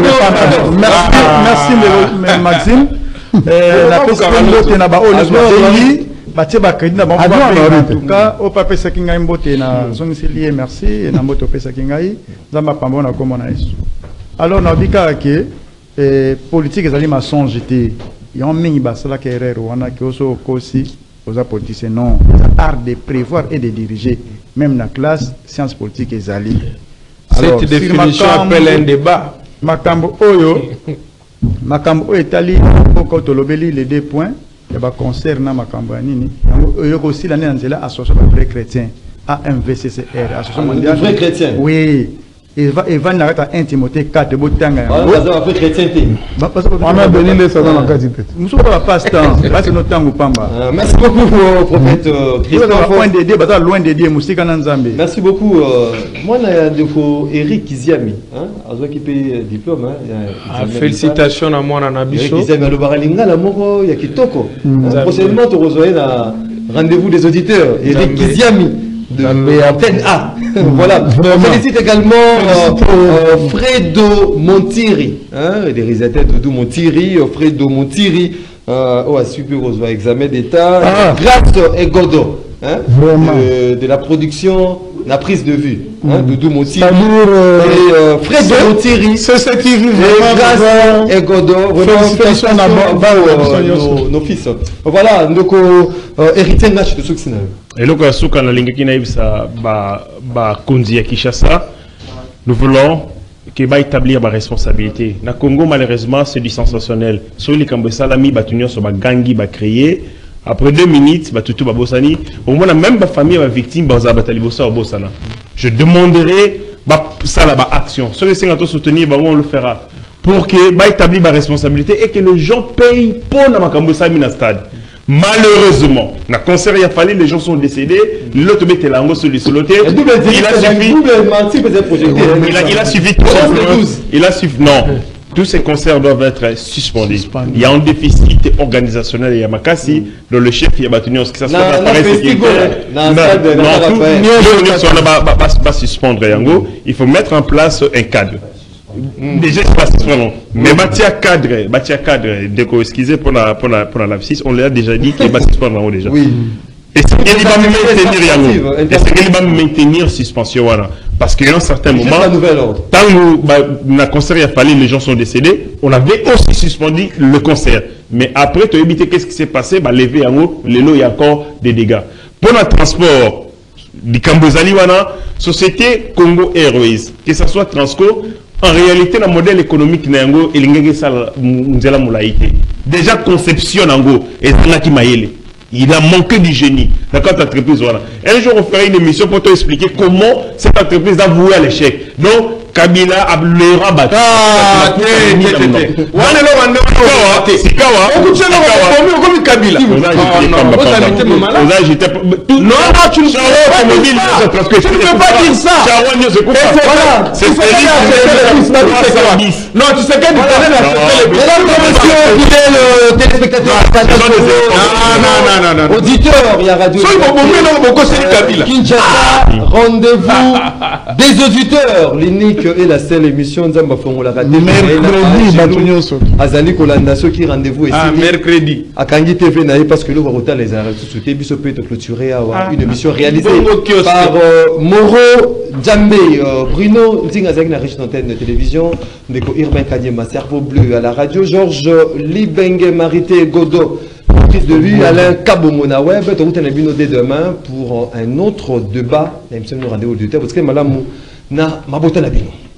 merci Maxime la possibilité na ba oli batie ba crédit na bango en tout cas au papa sakinga mbote na zongisili merci na mbote pesa kingai nzamba pambo na komona yesu alors na bika ke politique ezali mensonge te yon mingi basala ke erreur wana ke oso kosi oza politicien non art de prévoir et de diriger même na classe science politique ezali cette définition appelle un débat makambo oyo etali ko tolobeli les 2 points. Il y a un concert na makambo ya nini il y a aussi l'année en zela association de vrais chrétiens AMVCCR association mondiale vrais chrétiens oui et va n'arrêter à Timothée 4 botanga vrais chrétiens on a béni les ça dans la qualité nous sommes pas passe-temps parce que notre temps ou pamba merci beaucoup prophète Christophe loin de Dieu bata loin de Dieu musika na nzambe merci beaucoup moi na ndeko Eric Kiziami azo kipe diplôme félicitations à moi na biso Eric Kiziami alobara lingala moko ya kitoko prochainement tu rejoindre na rendez-vous des auditeurs Eric Kiziami de l'antenne A. Voilà. On félicite également Fredo Montiri, les réalisateurs de Doudou Montiri, Fredo Montiri, a super aux examen d'état, Grâce et Godot, de la production, la prise de vue, Doudou Montiri, Fredo Montiri, Grâce et Godot, félicitations à nos fils. Voilà, donc héritier match de succès. Et donc, à la ligne qui n'a pas conduit à Kinshasa, nous voulons qu'il va établir ma responsabilité. Na Congo, malheureusement, c'est du sensationnel. Sur les Cambodgiens, Salami, Batunion, sur ma gangi, va créer. Après 2 minutes, Batutu, Babosani. Au moins, même ma famille, ma victime, Baza, Batalibosa, Bosana. Je demanderai ça là-bas, action. Sur les 50 soutenir, on le fera. Pour qu'il va établir ma responsabilité et que les gens payent pour ma Cambodgia, na stade. Malheureusement, dans le concert, il a fallu, les gens sont décédés. L'autre bête est là, sur le soloté. Il a suffi. Non, tous ces concerts doivent être suspendus. Il y a un déficit organisationnel. Il y a Makassi, dont le chef, il y a battu ce qui s'appelle pas suspendre. Il faut mettre en place un cadre. Déjà, c'est pas non. Mais Batia cadre, excusez pour la lapsus, on l'a déjà dit qu'il va suspendre déjà. Oui. Et c'est qu'il va maintenir suspension parce qu'il y a un certain moment, tant que le concert il a fallu, les gens sont décédés, on avait aussi suspendu le concert. Mais après, tu as évité qu'est-ce qui s'est passé, lever en haut, les lots, il y a encore des dégâts. Pour le transport du Cambozali, société Congo Airways, que ce soit Transco, en réalité, le modèle économique nango déjà conception nango et il a manqué du génie dans cette entreprise. Voilà. Un jour, on fera une émission pour te expliquer comment cette entreprise a voué à l'échec. Donc, Kabila a le rabat. Non, tu sais qu'elle non. Auditeur, il y a radio. Rendez-vous des auditeurs. L'unique et la seule émission Nzamba Fongola mercredi Azali Kolanda ceux qui rendez-vous ici mercredi à Kangi TV naïe parce que le Varota les a ressuscités biso peut être clôturé à une émission réalisée par Moro Djambe Bruno Nzingazak na riche antenne de télévision Ndeko Irvin Kadiema cerveau bleu à la radio Georges Libenge Marité Godot prise de vue Alain Kabomona web tout un bino dès demain pour un autre débat l'émission nous rendez-vous du terre parce que madame na mabota na bino